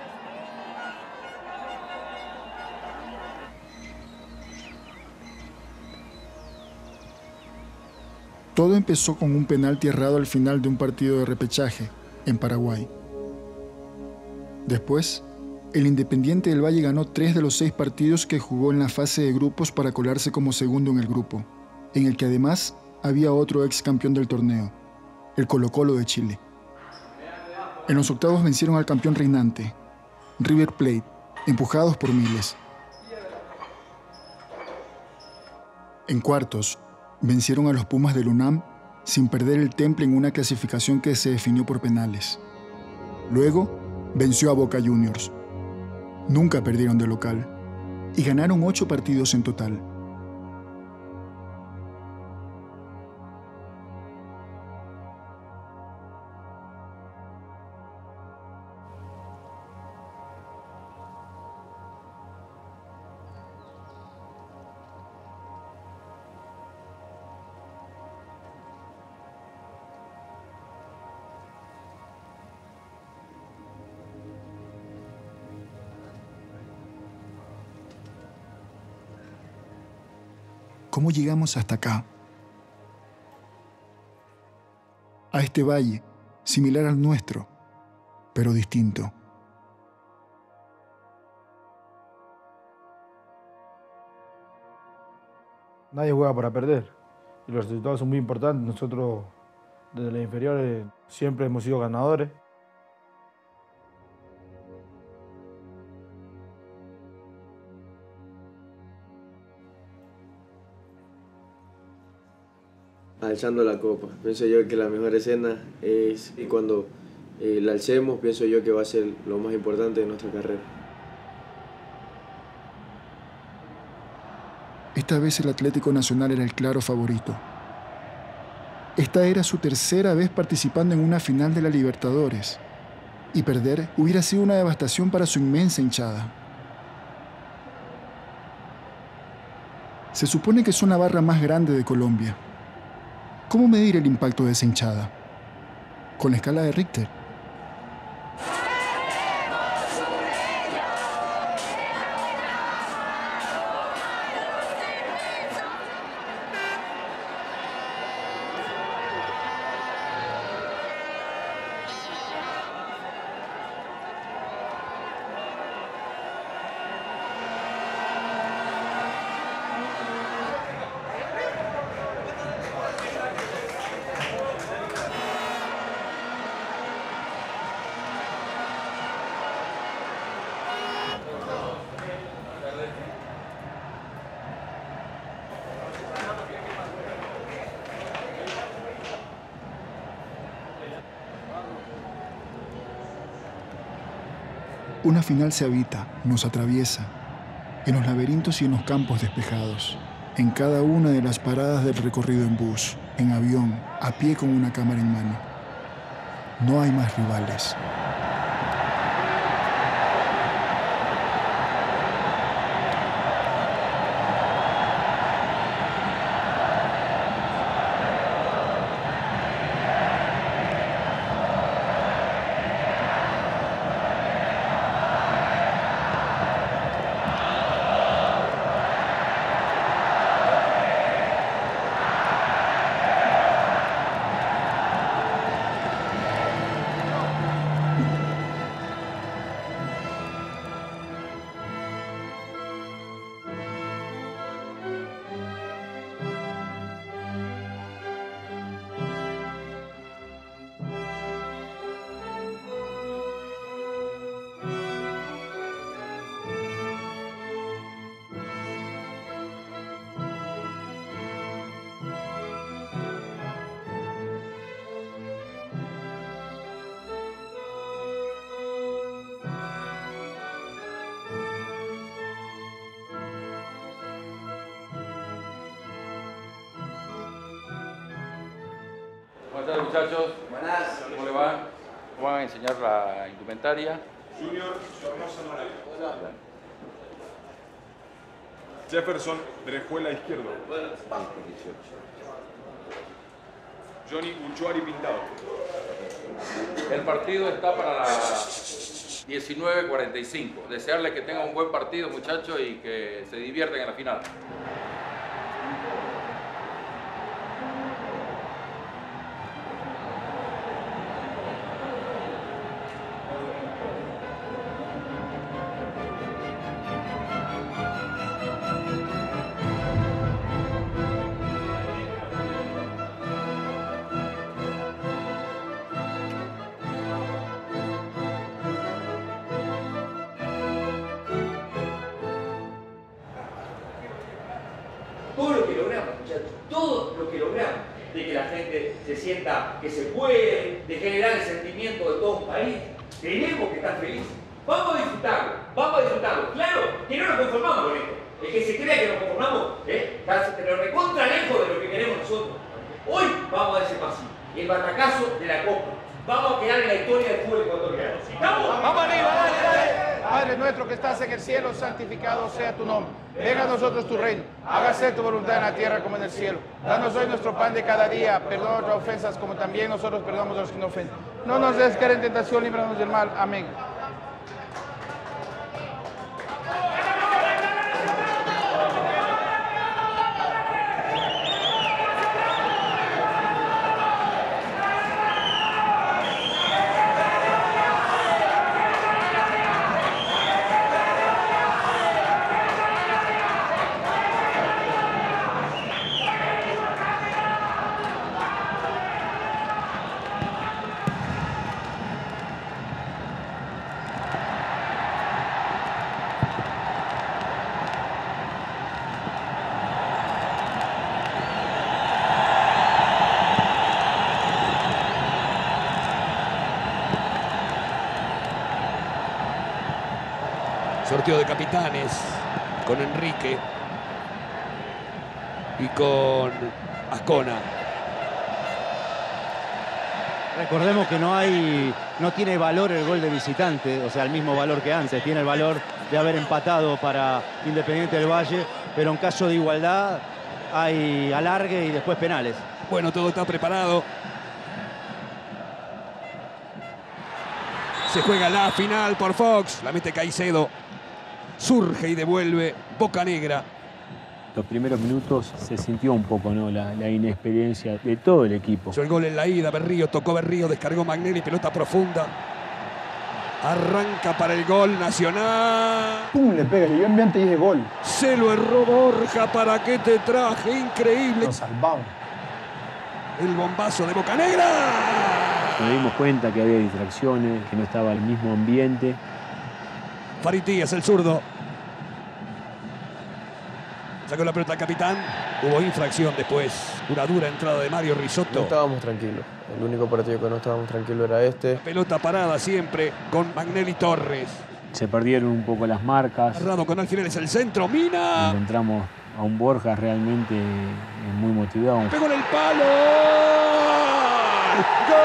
Todo empezó con un penalti errado al final de un partido de repechaje en Paraguay. Después, el Independiente del Valle ganó 3 de los 6 partidos que jugó en la fase de grupos para colarse como segundo en el grupo, en el que además había otro ex campeón del torneo, el Colo-Colo de Chile. En los octavos vencieron al campeón reinante, River Plate, empujados por miles. En cuartos, vencieron a los Pumas del UNAM sin perder el temple en una clasificación que se definió por penales. Luego, venció a Boca Juniors. Nunca perdieron de local y ganaron 8 partidos en total. ¿Cómo llegamos hasta acá? A este valle, similar al nuestro, pero distinto. Nadie juega para perder y los resultados son muy importantes. Nosotros desde las inferiores siempre hemos sido ganadores. Alzando la copa. Pienso yo que la mejor escena es y cuando la alcemos, pienso yo que va a ser lo más importante de nuestra carrera. Esta vez el Atlético Nacional era el claro favorito. Esta era su tercera vez participando en una final de la Libertadores. Y perder hubiera sido una devastación para su inmensa hinchada. Se supone que son la barra más grande de Colombia. ¿Cómo medir el impacto de esa hinchada? Con la escala de Richter. Una final se habita, nos atraviesa, en los laberintos y en los campos despejados, en cada una de las paradas del recorrido en bus, en avión, a pie con una cámara en mano. No hay más rivales. Buenas tardes, muchachos. Buenas. ¿Cómo le va? ¿Cómo van a enseñar la indumentaria? Junior Sornosa Morales. Jefferson Brejuela izquierdo. Johnny Uchuari pintado. El partido está para las 19:45. Desearles que tengan un buen partido, muchachos, y que se diviertan en la final. Todo lo que logramos, muchachos, todo lo que logramos, de que la gente se sienta que se puede, de generar el sentimiento de todo un país, tenemos que estar felices. Vamos a disfrutarlo, claro, que no nos conformamos con esto. El que se crea que nos conformamos, pero recontra lejos de lo que queremos nosotros. Hoy vamos a ese pasito, el batacazo de la Copa. Vamos a quedar en la historia del fútbol ecuatoriano. ¡Vamos! ¡Vamos arriba, dale! Padre nuestro que estás en el cielo, santificado sea tu nombre. Venga a nosotros tu reino. Hágase tu voluntad en la tierra como en el cielo. Danos hoy nuestro pan de cada día. Perdona nuestras ofensas como también nosotros perdonamos a los que nos ofenden. No nos des caer en tentación, líbranos del mal. Amén. Sorteo de capitanes con Enrique y con Ascona. Recordemos que no tiene valor el gol de visitante, o sea, el mismo valor que antes. Tiene el valor de haber empatado para Independiente del Valle, pero en caso de igualdad hay alargue y después penales. Bueno, todo está preparado. Se juega la final por Fox. La mete Caicedo. Surge y devuelve Bocanegra. Los primeros minutos se sintió un poco, ¿no?, la inexperiencia de todo el equipo. Hizo el gol en la ida, Berrío, tocó Berrío, descargó Magnelli, pelota profunda. Arranca para el gol Nacional. ¡Pum! Le pega, yo en y dije gol. Se lo erró Borja, ¿para qué te traje? Increíble. Lo salvamos. El bombazo de Bocanegra. Nos dimos cuenta que había distracciones, que no estaba el mismo ambiente. Faritías, el zurdo. Sacó la pelota al capitán. Hubo infracción después. Una dura entrada de Mario Risotto. No estábamos tranquilos. El único partido que no estábamos tranquilos era este. Pelota parada siempre con Magnelli Torres. Se perdieron un poco las marcas. Cerrado con Alfileres el centro. ¡Mina! Encontramos a un Borja realmente muy motivado. ¡Pegó en el palo! ¡Gol!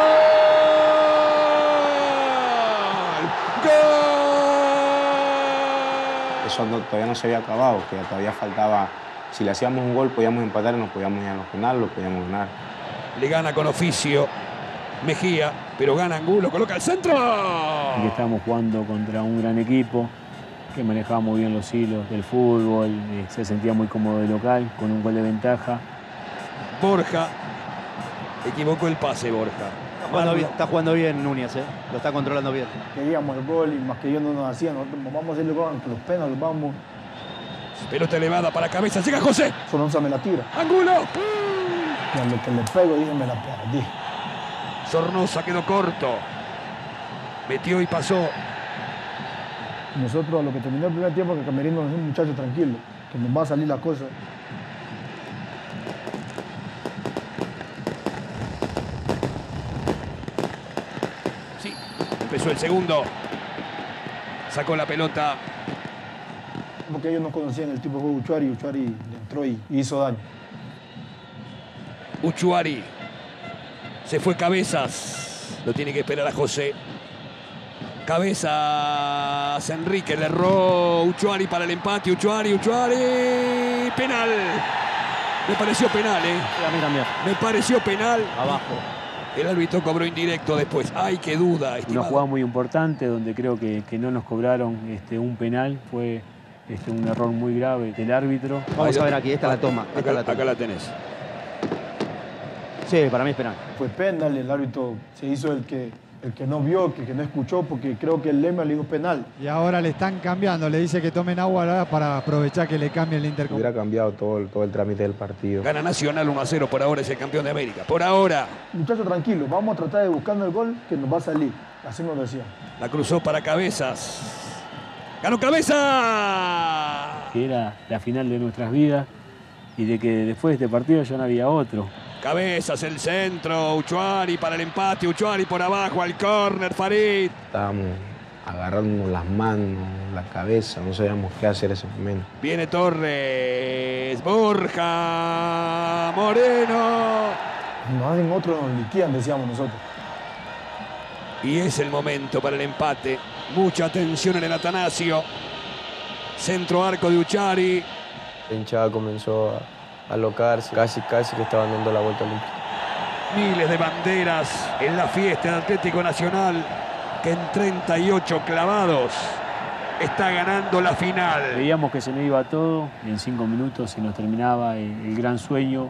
¡Gol! Eso todavía no se había acabado, que todavía faltaba. Si le hacíamos un gol, podíamos empatar y nos podíamos ir a los penales, lo podíamos ganar. Le gana con oficio Mejía, pero gana Angulo, coloca el centro. Y que estábamos jugando contra un gran equipo que manejaba muy bien los hilos del fútbol, se sentía muy cómodo de local, con un gol de ventaja. Borja, equivocó el pase Borja. Está jugando bien Núñez, lo está controlando bien. Queríamos el gol y más que ellos no nos hacían. Nosotros vamos a hacer el gol, los penales, vamos. Pelota elevada para cabeza, llega José. Sornosa me la tira. ¡Angulo! Y a lo que le pego, dije, me la perdí. Sornosa quedó corto. Metió y pasó. Nosotros, a lo que terminó el primer tiempo, que Camerino es un muchacho tranquilo, que nos va a salir la cosa. Sí, empezó el segundo. Sacó la pelota. Porque ellos no conocían el tipo de juego de Uchuari, y Uchuari le entró y hizo daño. Uchuari Se fue Cabezas. Lo tiene que esperar a José. Cabezas, Enrique, le erró Uchuari para el empate. Uchuari. Penal. Me pareció penal, Sí, a mí también. Me pareció penal. Abajo. El árbitro cobró indirecto después. ¡Ay, qué duda, estimado! Una jugada muy importante donde creo que no nos cobraron un penal. Fue un error muy grave del árbitro. Vamos a ver aquí, esta la toma. Acá la tenés. Sí, para mí es penal. Fue penal, el árbitro se hizo el que no vio, que no escuchó, porque creo que el Lema le dijo penal. Y ahora le están cambiando, le dice que tomen agua para aprovechar que le cambie el Intercom. Hubiera cambiado todo el trámite del partido. Gana Nacional 1-0, por ahora es el campeón de América. Por ahora. Muchachos, tranquilos, vamos a tratar de buscando el gol que nos va a salir. Así nos decía. La cruzó para Cabezas. ¡Ganó Cabeza! Que era la final de nuestras vidas y de que después de este partido ya no había otro. Cabezas, el centro, Uchuari para el empate, Uchuari por abajo, al córner, Farid. Estábamos agarrándonos las manos, la cabeza, no sabíamos qué hacer en ese momento. Viene Torres, Borja, Moreno. No hacen otro, nos liquidan, decíamos nosotros. Y es el momento para el empate. Mucha atención en el Atanasio. Centro arco de Uchuari. La hinchada comenzó a alocarse, casi que estaban dando la vuelta olímpica. Miles de banderas en la fiesta del Atlético Nacional, que en 38 clavados está ganando la final. Veíamos que se nos iba todo, en 5 minutos se nos terminaba el gran sueño.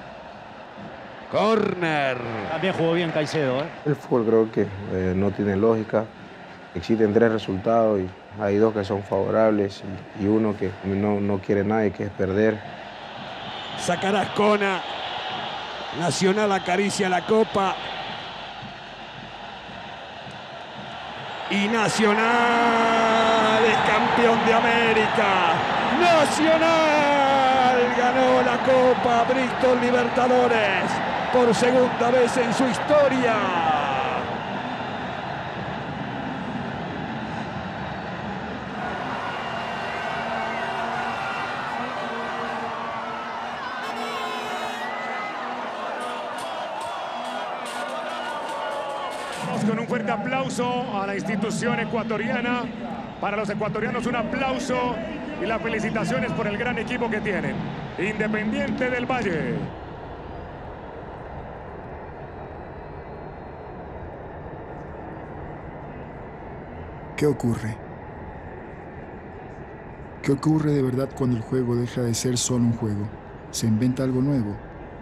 Corner. También jugó bien Caicedo, ¿eh? El fútbol creo que no tiene lógica. Existen 3 resultados y hay 2 que son favorables y uno que no quiere nadie, que es perder. Sacará Ascona. Nacional acaricia la copa. Y Nacional es campeón de América. Nacional ganó la Copa Bristol Libertadores por segunda vez en su historia. Con un fuerte aplauso a la institución ecuatoriana. Para los ecuatorianos un aplauso y las felicitaciones por el gran equipo que tienen. Independiente del Valle. ¿Qué ocurre? ¿Qué ocurre de verdad cuando el juego deja de ser solo un juego? ¿Se inventa algo nuevo?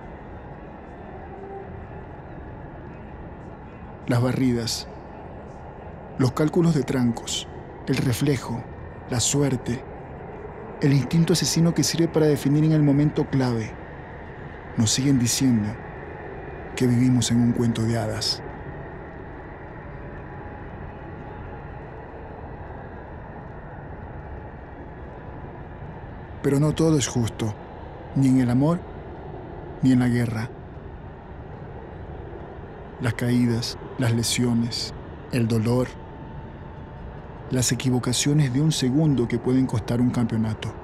Las barridas, los cálculos de trancos, el reflejo, la suerte, el instinto asesino que sirve para definir en el momento clave. Nos siguen diciendo que vivimos en un cuento de hadas. Pero no todo es justo, ni en el amor, ni en la guerra. Las caídas, las lesiones, el dolor, las equivocaciones de un segundo que pueden costar un campeonato.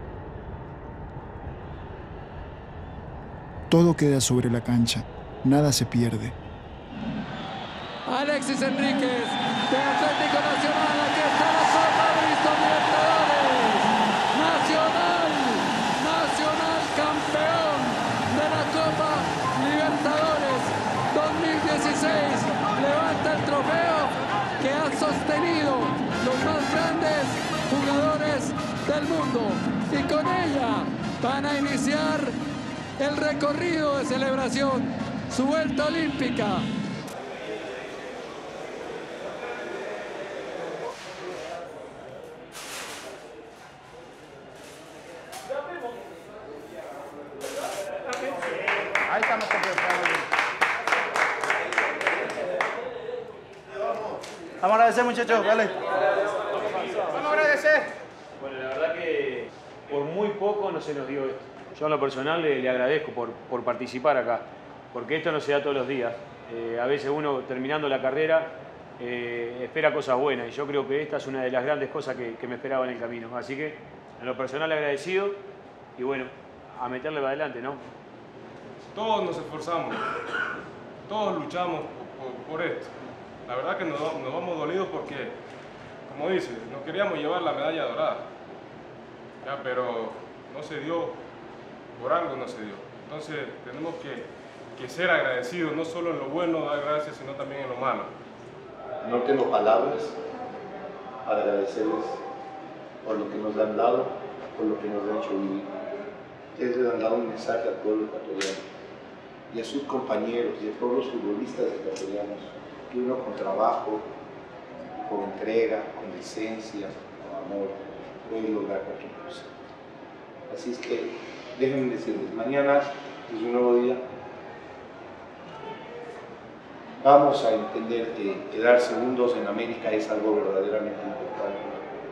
Todo queda sobre la cancha, nada se pierde. Alexis Enríquez, de Atlético Nacional, aquí está la Copa Bristol Libertadores. Nacional campeón de la Copa Libertadores 2016. Levanta el trofeo que han sostenido los más grandes jugadores del mundo. Y con ella van a iniciar el recorrido de celebración, su vuelta olímpica. Ahí estamos completando. Vamos a agradecer, muchachos, dale. Vamos a agradecer. Bueno, la verdad que por muy poco no se nos dio esto. Yo en lo personal le agradezco por participar acá, porque esto no se da todos los días. A veces uno terminando la carrera espera cosas buenas y yo creo que esta es una de las grandes cosas que me esperaba en el camino. Así que en lo personal agradecido y bueno, a meterle para adelante, ¿no? Todos nos esforzamos. todos luchamos por esto. La verdad que nos vamos dolidos porque, como dice, nos queríamos llevar la medalla dorada, ya, pero no se dio, por algo no se dio. Entonces tenemos que ser agradecidos, no solo en lo bueno dar gracias, sino también en lo malo. No tengo palabras para agradecerles por lo que nos han dado, por lo que nos han hecho vivir. Ustedes les han dado un mensaje al pueblo ecuatoriano y a sus compañeros y a todos los futbolistas ecuatorianos que uno con trabajo, con entrega, con decencia, con amor, puede lograr cualquier cosa. Así es que déjenme decirles, mañana es un nuevo día. Vamos a entender que quedar segundos en América es algo verdaderamente importante.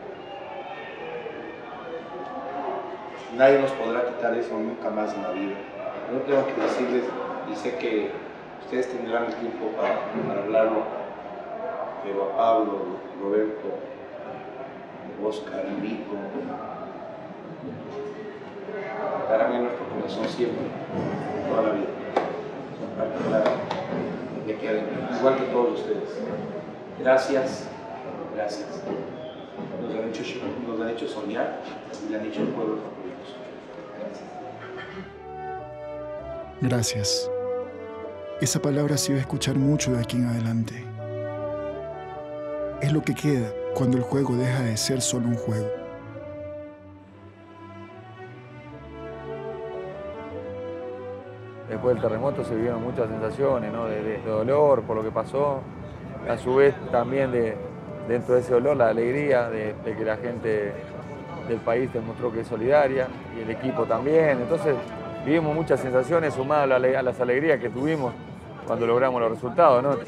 Nadie nos podrá quitar eso nunca más en la vida. No tengo que decirles, y sé que ustedes tendrán el tiempo para hablarlo, pero a Pablo, Roberto, Oscar, Nico, estarán en nuestro corazón siempre, toda la vida. Son parte clara de aquí adentro, igual que todos ustedes. Gracias, gracias. Nos han hecho soñar y le han hecho el pueblo favorito. Gracias. Esa palabra se va a escuchar mucho de aquí en adelante. Es lo que queda cuando el juego deja de ser solo un juego. Después del terremoto se vivieron muchas sensaciones, ¿no? de dolor por lo que pasó. A su vez también dentro de ese dolor la alegría de que la gente del país demostró que es solidaria y el equipo también. Entonces vivimos muchas sensaciones sumadas a las alegrías que tuvimos cuando logramos los resultados, ¿no?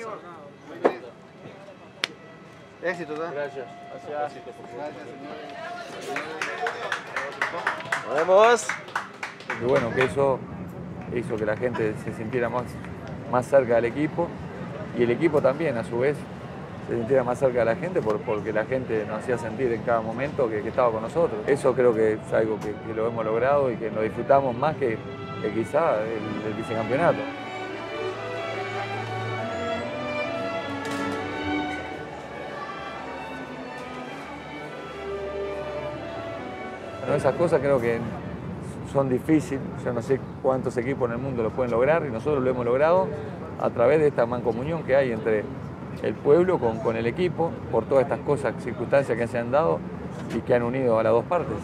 Éxito, ¿no? Gracias. Gracias, Nos vemos. Y bueno, que eso hizo que la gente se sintiera más cerca del equipo y el equipo también, a su vez, se sintiera más cerca de la gente porque la gente nos hacía sentir en cada momento que estaba con nosotros. Eso creo que es algo que lo hemos logrado y que lo disfrutamos más que quizá el vicecampeonato. Bueno, esas cosas creo que son difíciles, yo no sé cuántos equipos en el mundo lo pueden lograr y nosotros lo hemos logrado a través de esta mancomunión que hay entre el pueblo con el equipo, por todas estas cosas, circunstancias que se han dado y que han unido a las dos partes.